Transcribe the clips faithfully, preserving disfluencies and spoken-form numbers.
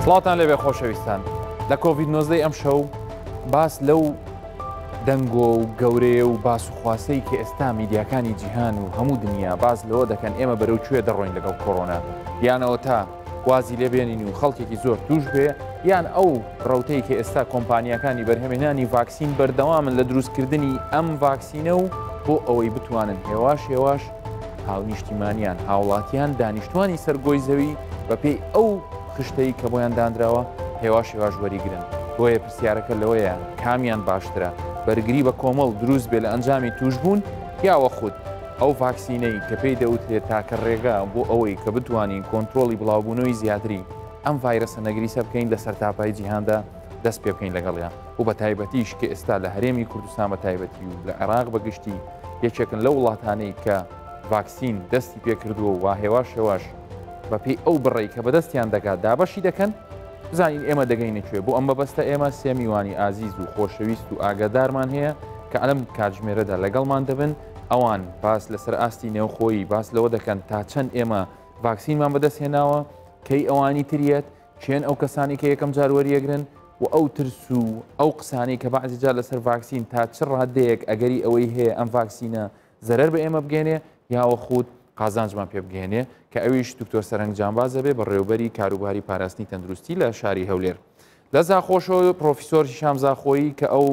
سڵاتان لێبێ خۆشەویستان لە کۆڤید نۆزدە ئەم شەو باس لەو دەنگۆ و گەورەیە و باس و خواسەی کە ئێستا میدیاکانی جیهان و هەموو دنیا باز لەوە دەکەن ئێمە بەرەو کوێ دەڕۆین لەگەڵ کۆڕۆنا یانەوە تا وازی لێبێنین و خەڵکێکی زۆر توش بێ یان ئەو ڕەوتەی کە ئێستا کۆمپانیەکانی بەرهەمێنانی ڤاکسین بەردەوامن لە دروستکردنی ئەم ڤاکسینە و بۆ ئەوەی بتوانن هێواش هێواش هاونیشتیمانیان هاوڵاتیان دانیشتوانی سەرگۆی زەوی بە پێی ئەو خشتەی کە بۆیان دانراوە هێواش هێواش وەریگرن بۆیە پرسیارەکە لەوەیە کامیان باشترە بەرگری بە کۆمەڵ دروست بێ لە ئەنجامی توشبوون یاوە خودت ئەو ڤاکسینەی کە پێی دەوترێت تاکە ڕێگا بۆ ئەوەی کە بتوانین کۆنتترۆلی بڵاوبوونەوەی زیاتری ئەم ڤایرەسە نەگریسە بکەین لە سەرتاپای جیهاندا دەست پێ بکەین لەگەڵیان و بە تایبەتیش کە ئێستا لە هەرێمی کوردستان بە تایبەتی و لە عێراق بەگشتی یەکێکن لە وڵاتانەی کە ڤاکسین دەستی پێکردووە و هێواش هێواش بەپێی ئەو بڕێی کە بەدەستیان دەکات دابەشی دەکەن بزانین ئێمە دەگەینەکوێ بۆ ئەم بەبەستە ئێمە سێ میوانی ئازیز و خۆشەویست و ئاگادارمان هەیە کە ئەلەم کاتژمێرەدا لەگەڵمان دەبن ئەوان باس لەسەر ئاستی نێوخۆیی باس لەوە دەکەن تا چەند ئێمە ڤاکسینمان بەدەستهێناوە کەی ئەوانی تریەت چێن ئەو کەسانی کە یەکەم جار وەریەگرن و ئەو ترس و ئەو قسانەی کە بەعزی جار لەسەر ڤاکسین تا چ ڕادەیەک ئەگەری ئەوەی هەیە ئەم ڤاکسینە زەرەر بە ئێمە بگەێنێ یاوە خود قازانجمان پێ بگەێنێ کە ئەویش دکتۆر سەرنگ جانبازە بێ بەڕێوەبەری کاروباری پاراستنی تەندروستی لە شاری هەولێر لە زاخۆشەوە پرۆفیسۆر هیشام زاخۆیی کە ئەو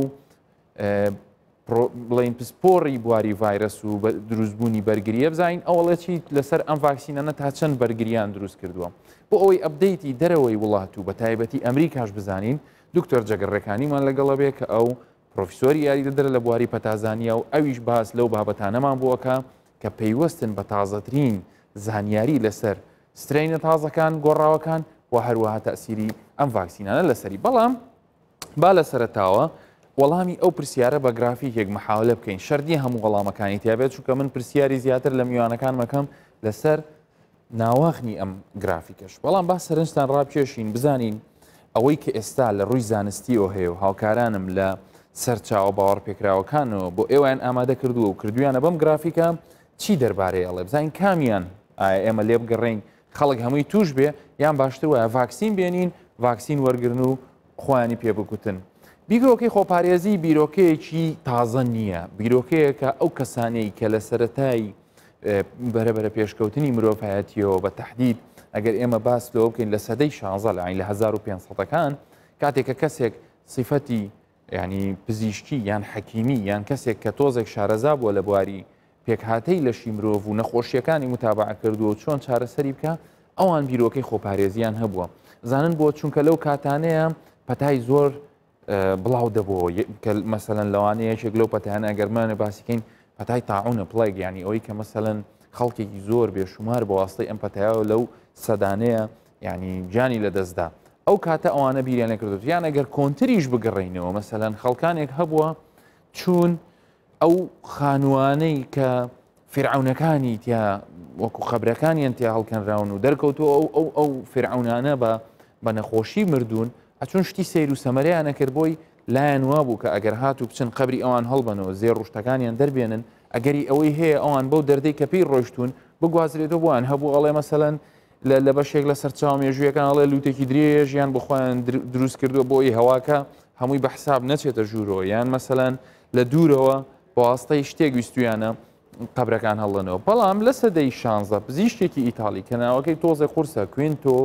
بڵین پسپۆڕی بواری ڤایرەس و دروستبوونی بەرگریە بزین ئەوڵەتی لەسەر ئەم ڤاکسینانە تا چەند بەرگریان دروست کردووە بۆ ئەوەی ئەپدەیتی دەرەوەی وڵات و بە تایبەتی ئەمریکاش بزانین دکتۆر جەگەڕێکانیمان لەگەڵە بێ کە ئەو پرۆفیسۆری یاری دەدرە لە بواری پەتازانیە و ئەویش باس لەو بابەتانەمان بووەکە کە پەیوەستن بە تازەترین زانیاری لەسەر سترینە تازەکان گۆڕاوەکان و هەروەها تەسیری ئەم ڤاکسینانە لەسەری بەڵام با لە سەرەتاوە وەڵامی ئەو پرسیارە بە گرافیکێک مەحاولە بکەین شەردی هەموو وەڵامەکانی تیابێت چونکە من پرسیاری زیاتر لە میوانەکان مەکەم لەسەر ناواخنی ئەم گرافیکەش بەڵام با سەرنجتان ڕابکێشین بزانین ئەوەی کە ئێستا لە ڕووی زانستیەوە هەیە و هاوکارانم لە سەرچاوە باوەڕ پێکراوەکانەوە بۆ ئێوەیان ئامادە کردووە و کردویانە بەم گرافیکە چی دەربارەی ئەڵێ بزانین کامیان ئێمە لێ بگەڕین خەڵک هەمووی توش بێ یان باشتر وایە ڤاکسین بێنین ڤاکسین وەرگرن و خۆیانی پێ بگوتن بیرۆکەی خۆپارێزی بیرۆکەیەکی تازە نییە بیرۆکەیەکە ئەو کەسانەی کە لە سەرەتایی بەرەبەرە پێشکەوتنی مرۆڤایەتیەوە بە تەحدید ئەگەر ئێمە باس لەوە بکەین لە سەدەی شانزە لە عین لە هەزار و پێنجسەدەکان کاتێککە کەسێک سیفەتی ینی پزیشکی یان حەکیمی یان کەسێک کە تۆزێک شارەزا بووە لە بواری پێکهاتەی لەشی مرۆڤ و نەخۆشیەکانی متابع کردووە و چۆن چارەسەری بکە ئەوان بیرۆکەی خۆپارێزیان هەبووە زانن بۆ چونکە لەو کاتانەیە پەتای زۆر بڵاو دەبەوە مەسەلەن لەوانەیە یەکێک لەو پەتیانە ئەگەرمانە باسیکەین پەتای تاعونە پڵێک ینی ئەوەی کە مەسەلەن خەڵکێکی زۆر بێشمار بە واستەی ئەم پەتایەوە لەو سەدانەیە ینی جانی لەدەستدا ئەو کاتە ئەوانە بیریان نەکردوت یان ئەگەر کۆنتریش بگەڕێینەوە مەسەلەن خەڵکانێک هەبووە چوون ئەو خانوانەی کە فرعونەکانی تیا وەکو خەبرەکانیان تیا هەڵکەنراون و دەرکەوتووە ئەو ئەو ئەو فرعونانە بە بە نەخۆشی مردوون ئەچون شتی سیر و سەمەریانە کرد بۆی لایەن وا بوو کە ئەگەر هاتوو بچن قەبری ئەوان هەڵبنەوە زێر ڕشتەکانیان دەربێنن ئەگەری ئەوەی هەیە ئەوان بەو دەردەی کە پێی ڕۆیشتون بگوازرێتەوە بووان هەبوو ئەڵێ مەسەلەن لە بەشێک لە سەرچاو مێژوویەکان ئەڵێ لوتێکی درێژیان بخۆیان دروست کردووە بۆی هەواکە هەمووی بە حساب نەچێتە ژوورەوە یان مەسەلەن لە دوورەوە بۆ ئاستەی شتێک ویستویانە قەبرەکان هەڵڵنەوە بەڵام لە سەدەی شانزە پزیشتێکی ئیتالی کە ناوەکەی تۆزە قورسە کوێنتۆ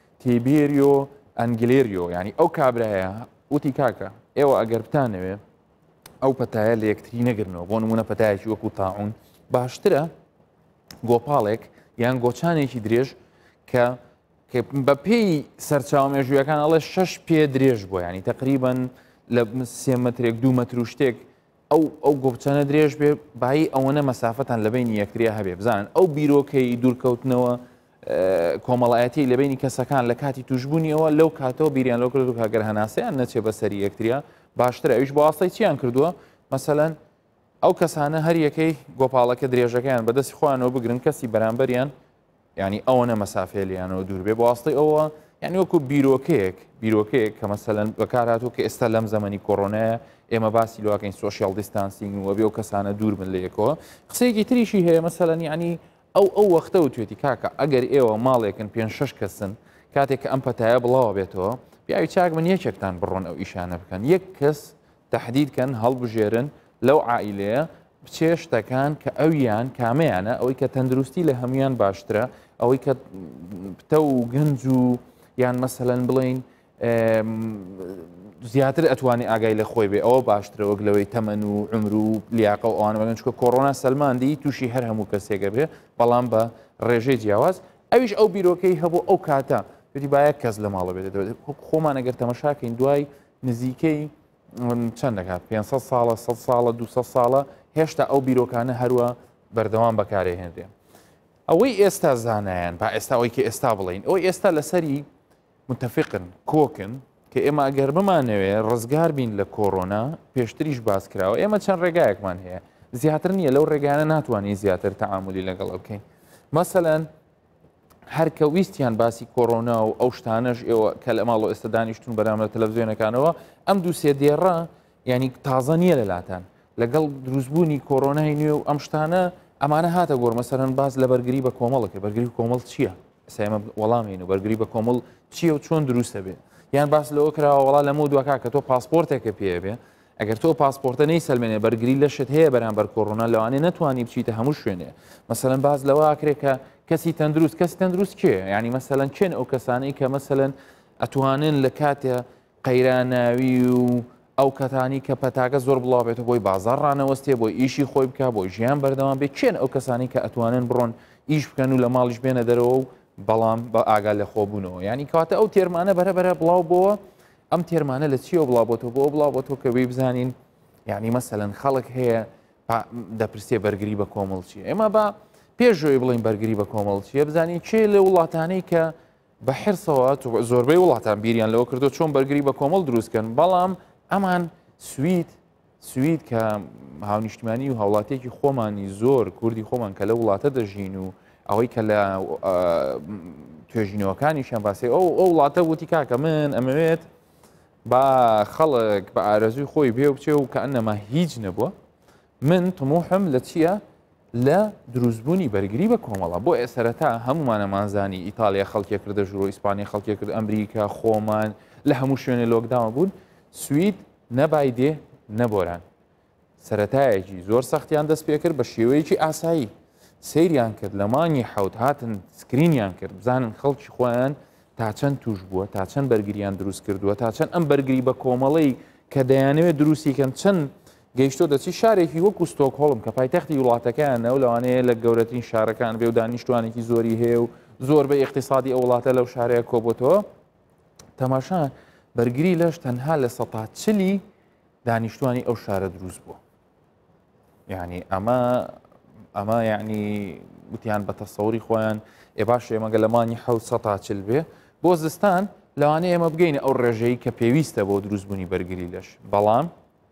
تیبێریۆ ئەنگلێریۆ ینی ئەو کابرایە وتی کاکە ئێوە ئەگەر بتانەوێ ئەو پەتایە لە یەکتری نەگرنەوە بۆ نمونە پەتایەکی وەکو تاعون باشترە گۆپاڵێک یان گۆچانێکی درێژ کە بە پێی سەرچاو مێژوویەکان ئەڵێ شەش پێ درێژ بۆ ینی تقریبان لە سێ مەترێک دوو مەتر و شتێک ئەو ئەو گۆبچانە درێژ بێ بای ئەوەنە مەسافەتان لە بینی یەکتریا هەبێ بزانن ئەو بیرۆکەی دوورکەوتنەوە کۆمەڵایەتی لە بینی کەسەکان لە کاتی توشببوونیەوە لەو کاتەوە بیریان لەو کردو کاگەر هەناسەیان نەچێ بەسەری یەکتریا باشترە ئەویش بۆ ئاستەی چیان کردووە مەسەلەن ئەو کەسانە هەر یەکەی گۆپاڵەکە درێژەکەیان بەدەستی خۆیانەوە بگرن کەسی بەرامبەریان ینی ئەوەنە مەسافێلیانەوە دوور بێ بۆ ئاستەی ئەوە یعنی وەکو بیرۆکەیەک بیرۆکەیەک کە مەسەلەن بەکارهاتوو کە ئێستا لەم زەمەنی کۆڕۆنایە ئێمە باسی لواکەین سۆشیال دیستانسینگ و بێ و کەسانە دوور من لە یەکەوە قسەیەکی تریشی هەیە مەسەلەن یعنی ئەو ئەو وەختە و توێتی کاکە ئەگەر ئێوە ماڵێکن پێنج شەش کەسن کاتێک کە ئەم پەتایە بڵاوە بێتەوە پیاوی چاک من یەکێکتان بڕۆن ئەو ئیشانە بکەن یەک کەس تهدیدکەن هەڵبژێرن لەو عائیلەیە بچێ شتەکان کە ئەویان کامەیانە ئەوەی کە تەندروستی لە هەمویان باشترە ئەوەی کە پتە و گەنج و یان مەسەلەن بڵێن زیاتر ئەتوانی ئاگای لە خۆی بێ ئەوە باشترە وەک لەوەی تەمەن و عمر و لیاقە و ئەوانە بەگەن چکە کۆڕۆنا سەلماندی تووشی هەر هەموو کەسێکە بێ بەڵام بە ڕێژەی جیاواز ئەویش ئەو بیرۆکەی هەبوو ئەو کاتە پێی باە کەس لە ماڵە بێت خۆمان ئەگەر تەمەشاکەین دوای نزیکەی چەند دەکات پێنجسەد ساڵە سەد ساڵە دووسەد ساڵە هێشتا ئەو بیرۆکانە هەروە بەردەوام بەکارهێنرێن ئەوەی ئێستا زانایان با ئێستا ئەوەی کە ئێستا بڵین ئەوەی ئێستا لەسەری متفقن کۆکن کە ئێمە ئەگەر بمانەوێ ڕزگار بین لە کۆڕۆنا پێشتریش باس کراوە ئێمە چەند ڕێگایەکمان هەیە زیاتر نییە لەو ڕێگانە ناتوانانی زیاتر تەعاملی لەگەڵ بکەین مەسەلەن هەرکە ویستیان باسی کۆڕۆنا و ئەو شتانەش ئێوە کە لە ماڵۆ ئێستا دانیشتون بەرام لە تەلەڤزیۆنەکانەوە ئەم دوو سێ دێڕە ینی تازە نییە لەلاتان لەگەڵ دروستبوونی کۆڕۆنای نوێ و ئەم شتانە ئەمانە هاتە گۆڕ مەسەرەن باز لە بەرگری بە کۆمەڵەکە بەرگری کۆمەڵ چییە؟ ئێمە وەڵامین و بەرگری بە کۆمەڵ چییە و چۆن دروستە بێ یان باس لەوە کراوە وڵا لەمە دوکا کە تۆ پاسپۆرتێکە پێ بێ ئەگەر تۆ پاسپۆرتە نەی سەلمێنێ بەرگری لەشت هەیە بەرامبەر کۆڕۆنا لەوانێ نەتوانی بچیتە هەموو شوێنێ مەسەلەن باز لەوە ئاکرێت کە کەسی تەندروست کەسی تەندروست کێ ینی مەسەلەن چێن ئەو کەسانەی کە مەسەلەن ئەتوانن لە کاتێ قەیراناوی و ئەو کەتانی کە پەتاکە زۆر بڵاوێتەوە بۆی بازار ڕانەوەستێ بۆی ئیشی خۆی بکە بۆی ژیان بەردەوام بێت چێن ئەو کەسانی کە ئەتوانن بڕۆن ئیش بکەن و لە ماڵیش بێنە دەرەوە و بەڵام بە ئاگا لە خۆبوونەوە ینی کاتە ئەو تێرمانە بەرەبەرە بڵاو بۆوە ئەم تێرمانە لە چیەوە بڵاوبەتەوە بۆ بڵاوبەتەوە کە وێ بزانین یعنی مەسەلەن خەڵک هەیە دەپرسێ بەرگری بە کۆمەڵ چیە ئێمە بە پێشەوەی بڵین بەرگری بە کۆمەڵ چیە بزانین چێ لە وڵاتانەی کە بە حرسەوە زۆربەی وڵاتان بیریان لەوە کردو چۆن بەرگری بە کۆمەڵ دروستکەن بەڵام ئەمان سوید سوید کە هاونیشتمانی و هاوڵاتێکی خۆمانی زۆر کوردی خۆمان کە لە وڵاتە دەژین و ئەوەی کە لە توێژینەوەکانیشان باسی ئەو ئەو وڵاتە وتی کاکە من ئەمەوێت با خەڵک بە ئارەزوی خۆی بێ و بچێ و کە ئەنەما هیچ نەبووە من تموحم لە چییە لە دروستبوونی بەرگری بە کۆمەڵە بۆ ئێسەرەتا هەمومانەمانزانی ئیتالیا خەڵکیە کردە ژوورۆ ئیسپانیا خەڵکیە کرد ئەمریکا خۆمان لە هەموو شوێنێ لۆکداوە بوون سوید نەبای دێ نەبۆران سەرەتایەکی زۆر سەختیان دەست پێ کرد بە شێوەیەکی ئاسایی سەیریان کرد لە مانگی حەوت هاتن سکرینیان کرد بزانن خەڵکی خۆیان تا چەند توش بووە تا چەند بەرگریان دروست کردووە تا چەند ئەم بەرگری بە کۆمەڵەی کە دەیانەوێت دروستیکەن چەند گەیشتۆ دەچی شارێکی وەکو ستۆکهۆڵم کە پایتەختی وڵاتەکەیانە و لەوانەیە لە گەورەترین شارەکان بێ و دانیشتوانێکی زۆری هەیە و زۆر بە اقتصادی ئەو وڵاتە لەو شارەیە کۆبوتەوە تەماشا بەرگری لەش تەنها لە سەد و چلی دانیشتوانی ئەو شارە دروست بووە یعنی ئەمە ئەمە یعنی وتیان بە تەسەوری خۆیان ئێ باش ئێمەگە لەمانی حەوت سەد و چل بێ بۆ زستان لەوانەیە ئێمە بگەینە ئەو ڕێژەیە کە پێویستە بۆ دروستبوونی بەرگری لەش بەڵام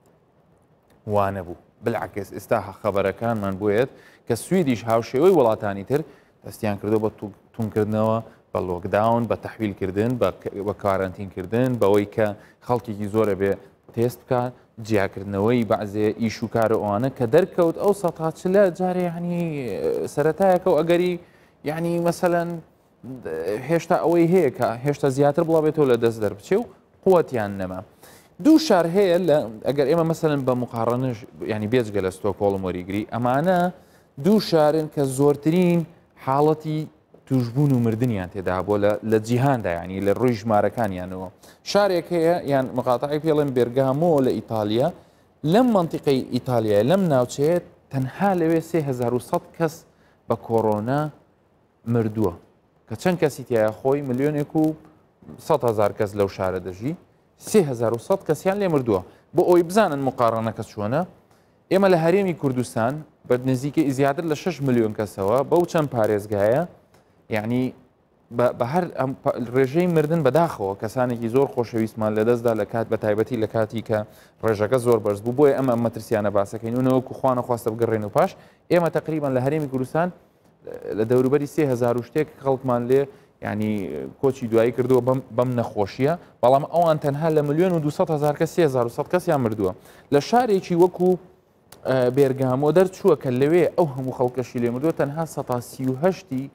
وانە بوو بلعکس ئێستا خەبەرەکانمان بۆیێت کە سویدیش هاوشێوەی وڵاتانی تر دەستیان کردو بە تونکردنەوە بە لۆکداون بە تەحویلکردن بە کارانتینکردن بەوەی کە خەڵکێکی زۆرە بێ تێست بکات جیاکردنەوەی بەعزێ ئیش و کارە ئەوانە کە دەرکەوت ئەو سەد و چلە جارێ ینی سەرەتایەکە و ئەگەری یعنی مەسەلەن هێشتا ئەوەی هەیە کە هێشتا زیاتر بڵاوێتەوە لە دەست دەربچێ و قووەتیان نەما دوو شار هەیە لە ئەگەر ئێمە مەسەلەن بە مقارنەش ینی بێجگە لە ستۆکهۆڵم وەریگری ئەمانە دوو شارن کە زۆرترین حاڵەتی توشبوون و مردنیان تێدا بۆ لە جیهاندا ینی لە ڕووی ژمارەکانیانەوە شارێک هەیە یان مقاتعی پێڵێن بێرگامۆ لە ئیتالیا لەم منتیقەی ئیتالیا لەم ناوچەیە تەنها لەوێ سێ هەزار و سەد کەس بە کۆڕۆنا مردووە کە چەند کەسی تایە خۆی ملیۆنێک و سەد هەزار کەس لەو شارە دەژی سێ هەزار و سەد کەسیان لێ مردووە بۆ ئەوی بزانن مقارنەکە چۆنە ئێمە لە هەرێمی کوردستان بە نزیکەی زیاتر لە شەش ملیۆن کەسەوە بەو چەند پارێزگایە یعنی بە هەر ڕێژەی مردن بەداخەوە کەسانێکی زۆر خۆشەویستمان لە دەستدا لە کات بە تایبەتی لە کاتی کە ڕێژەکە زۆر بەرز بوو بۆیە ئەمە مەترسیانە باسەکەین و نەوەکو خوانە خواستە بگەڕێن و پاش ئێمە تقریبان لە هەرێمی کوردستان لە دەوروبەری سێ هەزار و شتێک خەڵکمان لێ ینی کۆچی دوایی کردووە بەم نەخۆشیە بەڵام ئەوان تەنها لە ملیۆن و دووسەد هەزار کەس سێ هەزار و سەد کەسیان مردووە لە شارێکی وەکو بێرگامۆ دەرچووە کە لەوێ ئەو هەموو خەڵکەشی لێ مردووە تەنها سەد و سی و هەشتی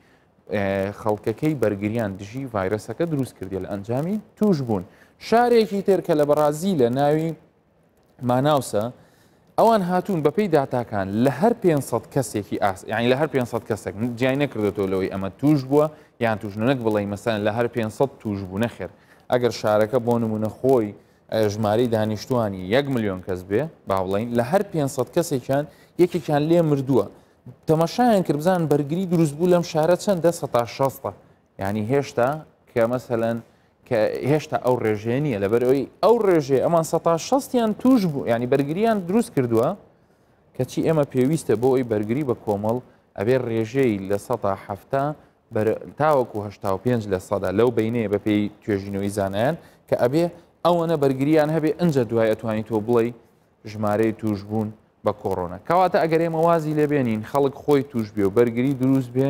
خەڵکەکەی بەرگریان دژی ڤایرەسەکە دروست کردی لە ئەنجامی توش بوون. شارێکی تر کە لە بەرازیلە ناوی ماناوسە ئەوان هاتوون بەپێی داتاکان لە هەر پێنجسەد کەسێکی ئاس یعنی لە هەر پێنجسەد کەسێک جیای نەکردێتەوە لەوەی ئەمە توش بووە یان توشنەک بڵێ مەسەن لە هەر پێنجسەد توش بوو نەخێر ئەگەر شارەکە بۆ نمونە خۆی ژمارەی دانیشتوانی یەک ملیۆن کەس بێ با بڵین لە هەر پێنجسەد کەسێکیان یەکێکیان لێ مردووە تەماشایان کرد بزان بەرگری دروست بوو لەم شارە چەندە سەتا شەستە یعنی هێشتا کە مەسەلەن کە هێشتا ئەو ڕێژێ نییە لەبەرەوەی ئەو ڕێژێ ئەمان سەتا شەستیان توش بوو ینی بەرگریان دروست کردووە کەچی ئێمە پێویستە بۆ ئەوی بەرگری بە کۆمەڵ ئەبێ ڕێژەی لە سەتا هەفتە تاوەکو هەشتا و پێنج لە سەدا لەو بینەیە بە پێی توێژینەوەی زانایان کە ئەبێ ئەوەنە بەرگریان هەبێ ئەنجە دوای ئەتوانی تۆ بڵێ ژمارەی توش بوون بە کۆڕۆنە کەواتە ئەگەر ئێمە وازی لێبێنین خەڵک خۆی توش بێ و بەرگری دروست بێ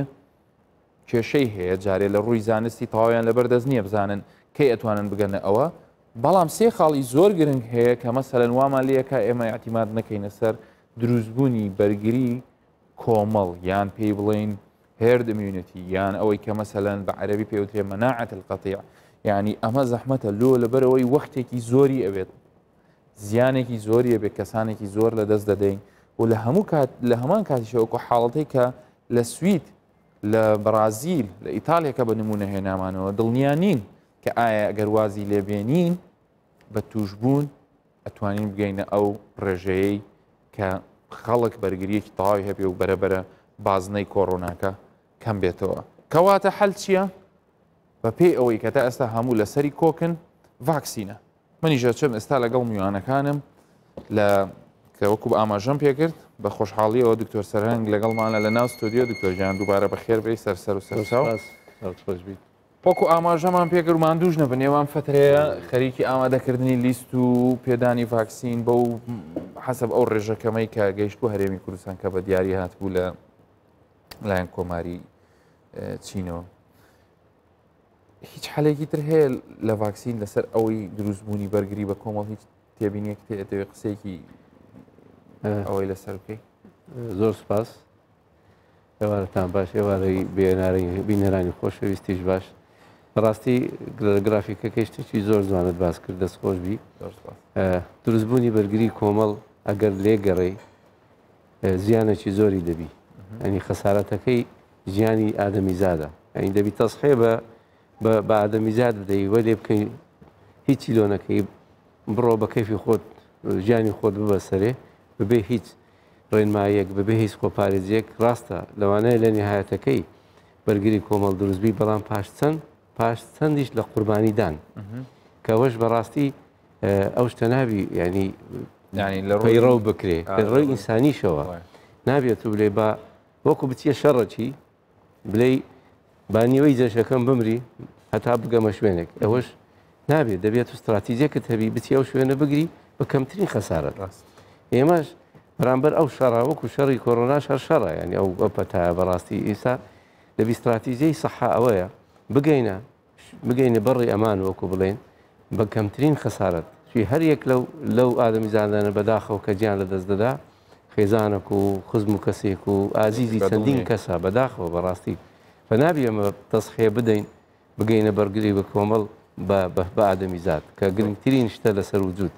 کێشەی هەیە جارێ لە ڕووی زانستی تەواویان لەبەردەست نییە بزانن کەی ئەتوانن بگەنە ئەوە بەڵام سێ خاڵی زۆر گرنگ هەیە کە مەسەلەن وامان لەکە ئێمە اعتیماد نەکەینە سەر دروستبوونی بەرگری کۆمەڵ یان پێی بڵین هێرد ئیمیونیتی یان ئەوەی کە مەسەلەن بە عەرەبی پێوترێ مەناعەت القەطیع یعنی ئەمە زەحمەتە لۆ لەبەرەوەی وەختێکی زۆری ئەوێت زیانێکی زۆری ئەبێت کەسانێکی زۆر لە دەست دەدەین و لە هەموو کات لە هەمان کاتیشەوەکو حاڵەتەی کە لە سوید لە بەرازیل لە ئیتالیا کە بە نمونە هێنامانەوە دڵنیانین کە ئایا ئەگەر وازی لێبێنین بە توشبوون ئەتوانین بگەینە ئەو ڕێژەیەی کە خەڵک بەرگریەکی تەواوی هەبێ و بەرەبەرە بازنەی کۆڕۆناکە کەم بێتەوە کەواتە حەل چییە؟ بە پێی ئەوەی کە تا ئێستا هەموو لەسەری کۆکن ڤاکسینە منیژە چم ئێستا لەگەڵ میوانەکانم لە کە وەکو ئاماژەم پێکرد بە خۆشحاڵیەوە دکتۆر سەرهەنگ لەگەڵمانە لە ناو ستودیۆ دکتۆر ژیان دووبارە بەخێر بێی سەرسەر و سەرچاو وەکو ئاماژەمان پێکرد ماندوژ نە بنێوان فترەیە خەریکی ئامادەکردنی لیست و پێدانی ڤاکسین بەو حەسەب ئەو ڕێژەکەمەی کە گەیشتبوو هەرێمی کوردستان کە بە دیاری هاتبوو لە لایەن کۆماری چینەوە هیچ حالێکی تر هەیە لە ڤاکسین لەسەر ئەوەی دروستبوونی بەرگری بە کۆمەڵ هیچ تێبینیەک تێتەوێ قسێکی ئەوەی لەسەر بکەی زۆر سپاس ئێوارەتان باش ئێوارەی بینەرانی خۆشەویستیش باش بەڕاستی گرافیکەکەی شتێکی زۆر جوانت باس کرد دەستخۆش بی دروستبوونی بەرگری کۆمەڵ ئەگەر لێگەڕێ زیانێکی زۆری دەبی ئەنی خەسارەتەکەی ژیانی ئادەمیزادە ئەین دەبی تەسخێ بە بە ئادەمیزاد بدەی وە لێ بکەین هیچی لۆ نەکەی بڕۆ بە کەیفی خۆت ژیانی خۆت ببەسەرێ ببێ هیچ ڕێنمایەک ببێ هیچ خۆپارێزیەک ڕاستە لەوانەیە لە نهایەتەکەی بەرگری کۆمەڵ دروستبی بەڵام پاش چەند پاش چەندیش لە قوربانیدان کەوەش بەڕاستی ئەو شتە نابی ینی پەیڕە و بکرێ ڕێی ئینسانیشەوە نابێت و بلێ بە وەکو بچیە شەڕەکی بلێ بانیوەی جەشەکەم بمری هەتا بگەمە شوێنێک ئەوەش نابێت دەبێت و استراتیزیەکەت هەبی بچی ئەو شوێنە بگری بە کەمترین خەسارەت ڕاست ئێمەش بەرامبەر ئەو شەڕا وەکو شەڕی کۆڕۆناش هەر شەڕە ینی ئەو ئەپەتایە بەڕاستی ئێستا دەبی استراتیزیەی سەحا ئەوەیە بگەینە بگەینە بەڕی ئەمان وەکو بڵێن بە کەمترین خەسارەت چی هەر یەک لەو لەو ئادەمیزانانە بەداخەوە کە گیان لە دەست دەدا خێزانێک و خزم و کەسێک و ئازیزی چەندین کەسە بەداخەوە بەڕاستی بە نابی ئەمە تەسخێ بدەین بگەینە بەرگری بە کۆمەڵ بە ئادەمیزاد کە گرنگترین شتە لەسەر وجود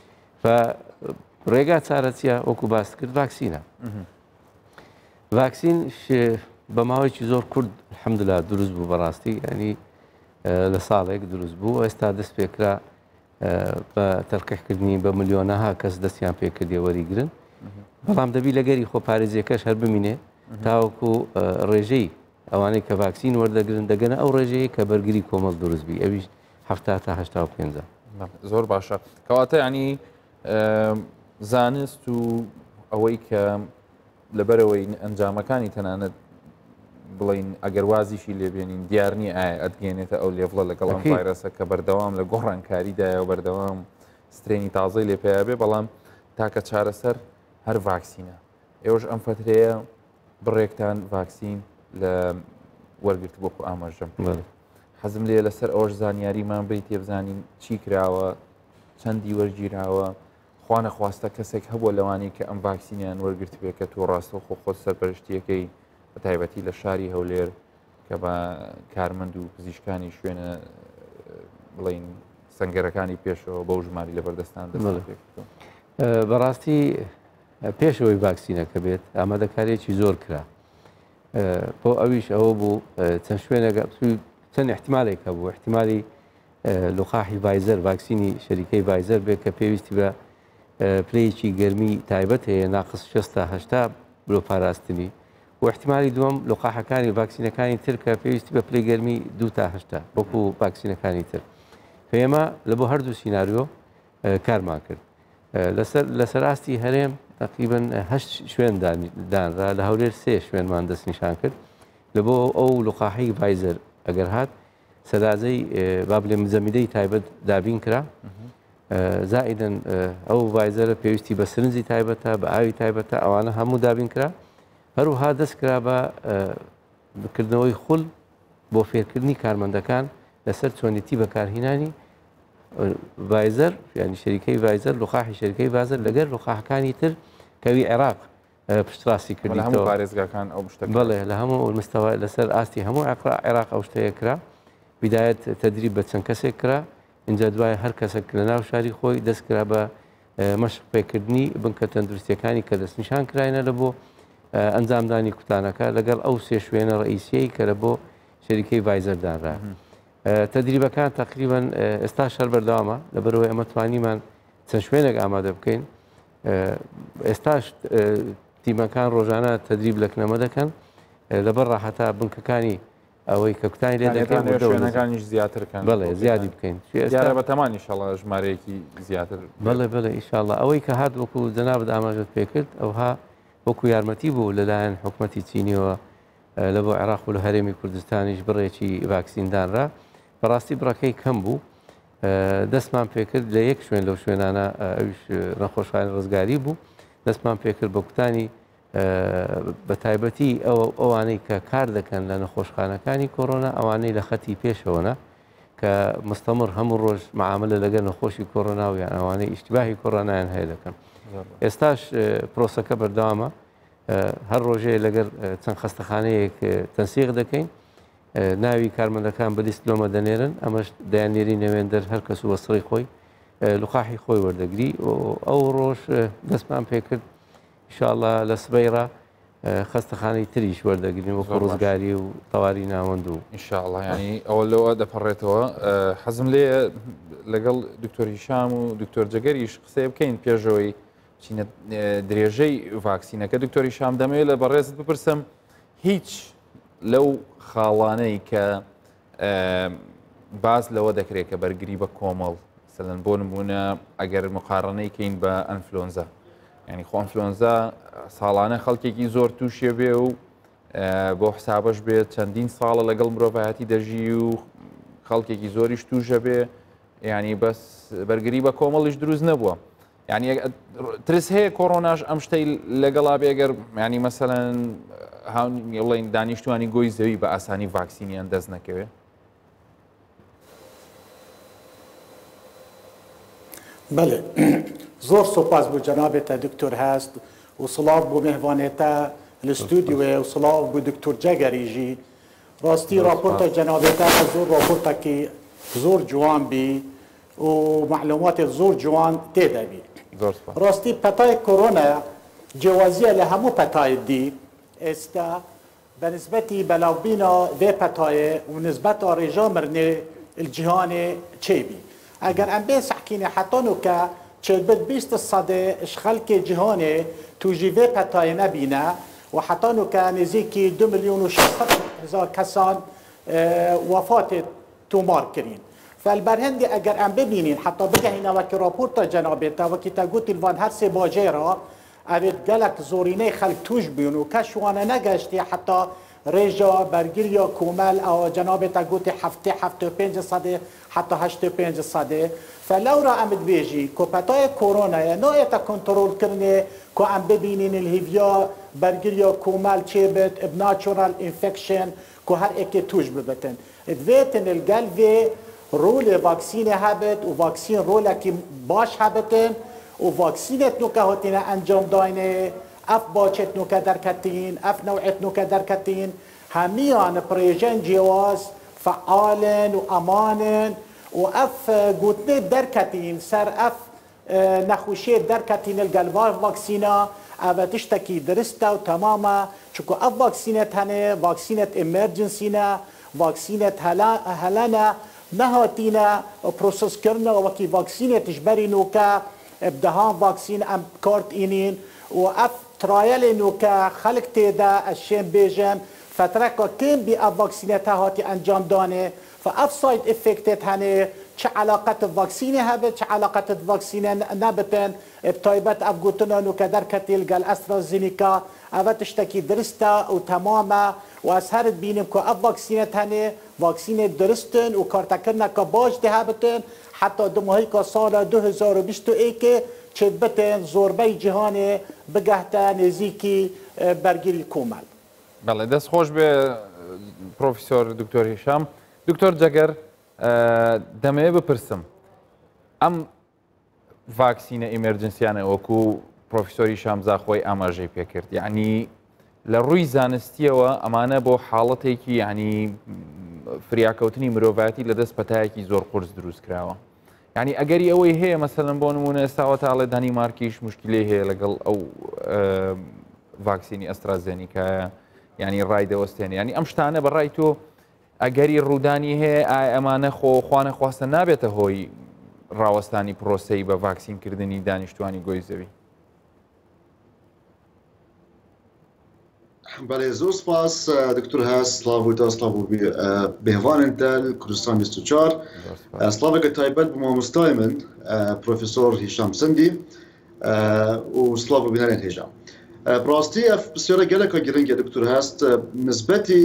ڕێگا چارەچیە وەکو باس کرد ڤاکسینە ڤاکسین بە ماوەیەکی زۆر کورد الحەمدوللا دروست بوو بەڕاستی ینی لە ساڵێک دروست بوو ئێستا دەست پێکرا بە تەرقیحکردنی بە ملیۆنەها کەس دەستیان پێکردێ وەریگرن بەڵام دەبی لەگەری خۆپارێزیەکەش هەر بمینێ تاوەکو ڕێژەی ئەوانەی کە ڤاکسین وەردەگرن دەگەنە ئەو ڕێژەیە کە بەرگری کۆمەڵ دروستبی ئەویش هەفتا تا هەشتا و پێنجە زۆر باشە کەواتە ینی زانست و ئەوەی کە لەبەرەوەی ئەنجامەکانی تەنانەت بڵین ئەگەر وازیشی لێبێنین دیارنی ئایا ئەتگەێنێتە ئەو لێڤڵە لەگەڵ ئەم ڤایرەسە کە بەردەوام لە گۆڕانکاریدایە و بەردەوام سترێنی تازەی لێ پێیا بێ بەڵام تاکە چارەسەر هەر ڤاکسینە ئێوەش ئەم فترەیە بڕێکتان ڤاکسین لە وەرگرت بۆکو ئاماژەم حەزم لێ لەسەر ئەوەش زانیاریمان بی تێبزانین چی کراوە چەندی وەرگیراوە خوا نەخواستە کەسێک هەبووە لەوانی کە ئەم ڤاکسینیان وەرگرت بێ کە تۆ ڕاستە خۆ خۆت سەرپەرشتیەکەی بە تایبەتی لە شاری هەولێر کە بە کارمەند و پزیشکانی شوێنە بڵین سنگەرەکانی پێشەوە بەو ژماری لەبەردەستان بەڕاستی پێشەوەی ڤاکسینەکە بێت ئامادەکاریەکی زۆر کرا بۆ ئەویش ئەوە بوو چەند شوێنەگە چەند احتیمالێکە بوو احتیمالی لقاحی ڤایزەر ڤاکسینی شەریکەی ڤایزەر بێت کە پێویستی بە پلەیەکی گەرمی تایبەت هەیە ناقص شەست تا هەشتا بۆ پاراستنی و احتیمالی دووەم لقاحەکانی ڤاکسینەکانی تر کە پێویستی بە پلەی گەرمی دو تا هەشتا وەکو ڤاکسینەکانی تر پێمە لە بۆ هەردوو سیناریۆ کارمان کرد لەسەر ئاستی هەرێم تقریبن هەشت شوێن دانرا لە هەولێر سێ شوێنمان دەستنیشان کرد لە بۆ ئەو لقاحی ڤایزەر ئەگەر هات سەدازەی با بڵێ مزەمیدەی تایبەت دابین کرا زائیدەن ئەو ڤایزەرە پێویستی بە سرنجی تایبەتە بە ئاوی تایبەتە ئەوانە هەموو دابین کرا هەروها دەست کرا بە بکردنەوەی خوڵ بۆ فێرکردنی کارمەندەکان لەسەر چۆنیەتی بەکارهێنانی ڤایزەر ینی شەریکەی ڤایزەر لقاحی شەریکەی ڤایزەر لەگەر لقاحەکانی تر کەوی عێراق پشتڕاستی کردیتەوە پارێزگاکان ئەو شتە بڵێ لە هەموو مستەوە لەسەر ئاستی هەموو عێراق ئەو شتەیە کرا بدایەت تەدریب بە چەند کەسێک کرا اینجا دوای هەر کەسێک لە ناو شاری خۆی دەستکرا بە مەشق پێکردنی بنکە تەندروستیەکانی کە دەستنیشان کراینە لە بۆ ئەنجامدانی کوتانەکە لەگەڵ ئەو سێ شوێنە ڕئیسیەی کە لە بۆ شەریکەی ڤایزەردانرا تەدریبەکان تقریبان ئێستا شەر بەردەوامە لەبەرەوەی ئەمە توانیمان چەند شوێنێک ئامادە بکەین ئێستاش تیمەکان ڕۆژانە تەدریب لە کنەمە دەکەن لەبەر ڕاحەتا بنکەکانی ئەوەی کە کوتانی لێ دەکەن شوێنەکانیش زیاترکەن بڵێ زیادی بکەین بە تەمانی شڵە ژمارەیەکی زیاتر بڵێ بڵێ ئیشاءڵڵا ئەوەی کە هات وەکو جەنابەت ئاماژەت پێکرد ئەوها وەکو یارمەتی بوو لەلایەن حکوومەتی چینیەوە لە بۆ عێراق و لە هەرێمی کوردستانیش بڕێکی ڤاکسیندانرا بەڕاستی بڕەکەی کەم بوو دەستمان پێکرد لە یەک شوێن لەو شوێنانە ئەویش نەخۆشخانەی ڕزگاری بوو دەستمان پێکرد بە کوتانی بە تایبەتی ئەوانەی کە کار دەکەن لە نەخۆشخانەکانی کۆڕۆنا ئەوانەی لە خەتی پێشەوەنە کە مستەمر هەموو ڕۆژ معاملە لەگەر نەخۆشی کۆڕۆنا و یان ئەوانەی ئیشتیباهی کۆڕۆنایان هەیە دەکەن ئێستاش پرۆسەکە بەردەوامە هەر ڕۆژەیە لەگەر چەند خەستەخانەیەک تەنسیق دەکەین ناوی کارمەندەکان بە لیست لۆمە دەنێرن ئەمەش دەیانێری نەوێندەر هەر کەس و وەسڕی خۆی لوقاحی خۆی وەردەگری ئەو ڕۆژ دەستمان پێکرد ئینشاءڵڵا لە سبەیڕە خەستەخانەی تریش وەردەگرین وەکو ڕزگاری و تەواری ناوەند و ئینشاءڵڵا ینی ئەوە لەوە دەپەڕێتەوە حەزم لێ لەگەڵ دکتۆر هیشام و دکتۆر جەگەریش قسە بکەین پێشەوەی چینە درێژەی ڤاکسینەکە دکتۆری شام دەمەوێت لە بەڕێزت بپرسم هیچ لەو خاڵانەی کە باز لەوە دەکرێت کە بەرگری بە کۆمەڵ سەلەن بۆ نمونە ئەگەر مقارنەی کەین بە ئەنفلۆنزا ینی خۆ ئەنفلۆنزا ساڵانە خەڵکێکی زۆر تووشێ بێ و بۆ حسابەش بێت چەندین ساڵە لەگەڵ مرۆڤایەتی دەژی و خەڵکێکی زۆریش تووشە بێ ینی بەس بەرگری بە کۆمەڵیش دروست نەبووە ینی ترس هەیە کۆڕۆناش ئەم شتەی لەگەڵا بێگەر ینی مەسەلەن هاوڵین دانیشتوانی گۆی زەوی بە ئاسانی ڤاکسینیان دەست نەکەوێت بله زۆر سوپاس بۆ جەنابێتە دکتۆر هەست و سڵاو بۆ مێهوانێتە لە ستودیوێ و سڵاو بۆ دکتۆر جەگەریژی ڕاستی راپۆرتە جەنابێتە زۆر راپۆرتێکی زۆر جوان بی و معلوماتی زۆر جوان تێدا بی ڕاستی پەتای کۆرۆنا جیاوازیە لە هەموو پەتای دی ئێستا بەنسبەتی بەلاوبینا vê petayê û nisbeta rêjamrnê il cîhanê çêbî eger em bê sehkînê hetan û ke çêlbit bîst sedê ji xelkê cîhanê tu jî vê petayê nebîne û hetan û ke nêzîkî du milyon û şeş sed hezar kesan wefatê tûmar kirîn felberhindê eger em bibînîn heta bigehîne wekî raporta cenabêta wekî te gotî van her sê bajêra ئەوێت gelek زۆرینەی خەلک توش بوون و کەس وانە نەگەشتی حتا ڕێژە بەرگریە کۆمەل ئەوە جەنابێتە گوتی هەفتێ هەفتە و پێنج سەدێ حتا هەشتە پێنج سەدێ فەلەورە ئەمت بێژی کۆپەتای کۆرۆنایە نایەتە کۆنتڕۆلکردنێ کۆ ئەم ببینین الهیڤیا بەرگریە کۆمەل چێبێت بناچۆرال ئینفێکشن کۆ هەر ئێکێ توش ببتن دوێتن الگەل vê rolê vaksînê hebit û vaksîn rolekî baş hebitن و vaksînet nûke hatîne encam dayne ev baçet nûke derketîn ev newet nûke derketîn هميان بريجان جواز فعال وأمان وأف قوتني دركتين سر أف نخوشي دركتين القلبار فاكسينا أبا تشتكي درستا وتماما شكو أف فاكسينة هنه فاكسينة إمرجنسينا فاكسينة هلانا نهاتينا بروسس كرنا وكي فاكسينة تجبري نوكا بدهان فاكسين أم كارت إنين وأف ترايل نوكا خلق تيدا الشين بيجم فتركا كم بأف فاكسينة هاتي أنجام دانه فأف سايد إفكتت هنه چه علاقة الفاكسينة هبت چه علاقة الفاكسينة نبتن بطيبت أف قوتنا نوكا دركتيل قال أسترازينيكا أفا تشتكي درستا وتماما وأسهرت بينم كو أف فاكسينة هنه فاكسينة درستن وكارتكرنا كباش دهبتن حتى دمهيكا سالة دو هزار و بیست و یک چه بتن زوربي جهاني بقهتا نزيكي برگيري الكومل. بله دست خوش به پروفیسور دکتر هشام. دکتر جگر دمه بپرسم ام واکسینە ئیمەرجنسیانە وەکو پرۆفیسۆری شامزاخۆی ئاماژەی پێکرد یعنی لە ڕووی زانستیەوە ئەمانە بۆ حاڵەتێکی یعنی فریاکەوتنی مرۆڤایەتی لە دەست پەتایەکی زۆر قورس دروست کراوە یعنی ئەگەری ئەوەی هەیە مەسەلەن بۆ نمونە ئێستاوە تاڵێ دانیمارکیش مشکلەی هەیە لەگەڵ ئەو ڤاکسینی ئەسترازێنیکایە یعنی ڕای دەوەستێنێ یعنی ئەم شتانە بەڕای تۆ ئەگەری ڕوودانی هەیە ئایا ئەمانە خۆ خوانە خواستە نابێتە هۆی ڕاوەستانی پرۆسەی بە ڤاکسینکردنی دانیشتوانی گۆی زەوی. بله زۆر سپاس دکتۆر هەست سلااو تا سلااو بێهوانتە کوردستان بیست و چوار سلااوێکە تایبەت بە مامۆستای من پرۆفیسۆر هیشام سندی و سلااو بینەرێن هێژام. بڕاستی ئەف پرسیارە گەلێکە گرنگە دکتۆر هەست نسبەتی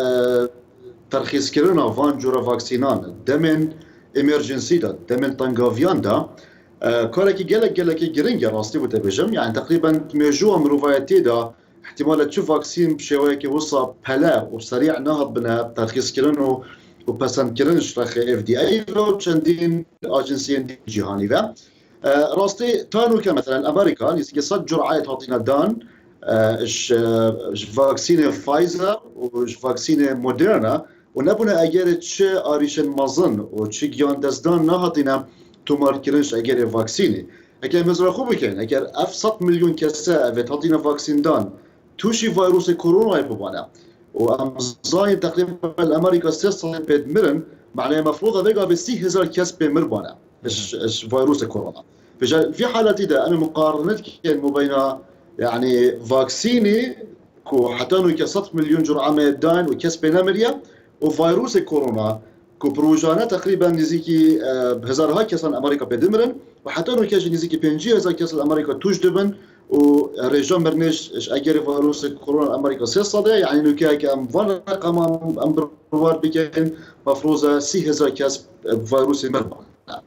تەرخیصکردنا ڤان جۆرە ڤاکسینان دەمێن ئێمەرجنسیدا دەمێن تەنگاڤیاندا کارێکی گەلێک گەلێکی گرنگە ڕاستی بۆ دەبێژم یعنی تقریباً مێژووە مرۆڤایەتیدا احتمال تشوف فاكسين بشواكي وصل بلا وسريع نهض بنا ترخيص كرنو وبسند كرنش رخ اف دي اي لو تشندين اجنسيين دي جهاني ذا راستي تانو كمثلا امريكا يسقي صد جرعه تعطينا دان اش فاكسين فايزر وش فاكسين موديرنا ونبنا اجر تش اريشن مازن وتش جيان دزدان نهضينا تومار كرنش اجر فاكسيني اگر مزرعه خوبه کن اگر هفتصد میلیون کسه و تعطينا فاكسين دان توشي فيروس كورونا يبوانا وامزاين تقريبا الامريكا سيصل بيدمرن معناها مفروض ذيك بسي هزار كاس بمربانا اش اش فيروس كورونا في حالات اذا انا مقارنه كان بين يعني فاكسيني كو حتى انه كسط مليون جرعه ميدان وكاس بينامريا وفيروس كورونا كو بروجانا تقريبا نزيكي بهزارها كاس امريكا بيدمرن وحتى انه كاجي نزيكي بينجي هزار كاس امريكا توجدبن ورجال مرنش اگر فيروس كورونا امريكا سيصدى يعني انه كاك ام فان رقم ام بروار بكين مفروضه سي هزار كاس فيروس مربع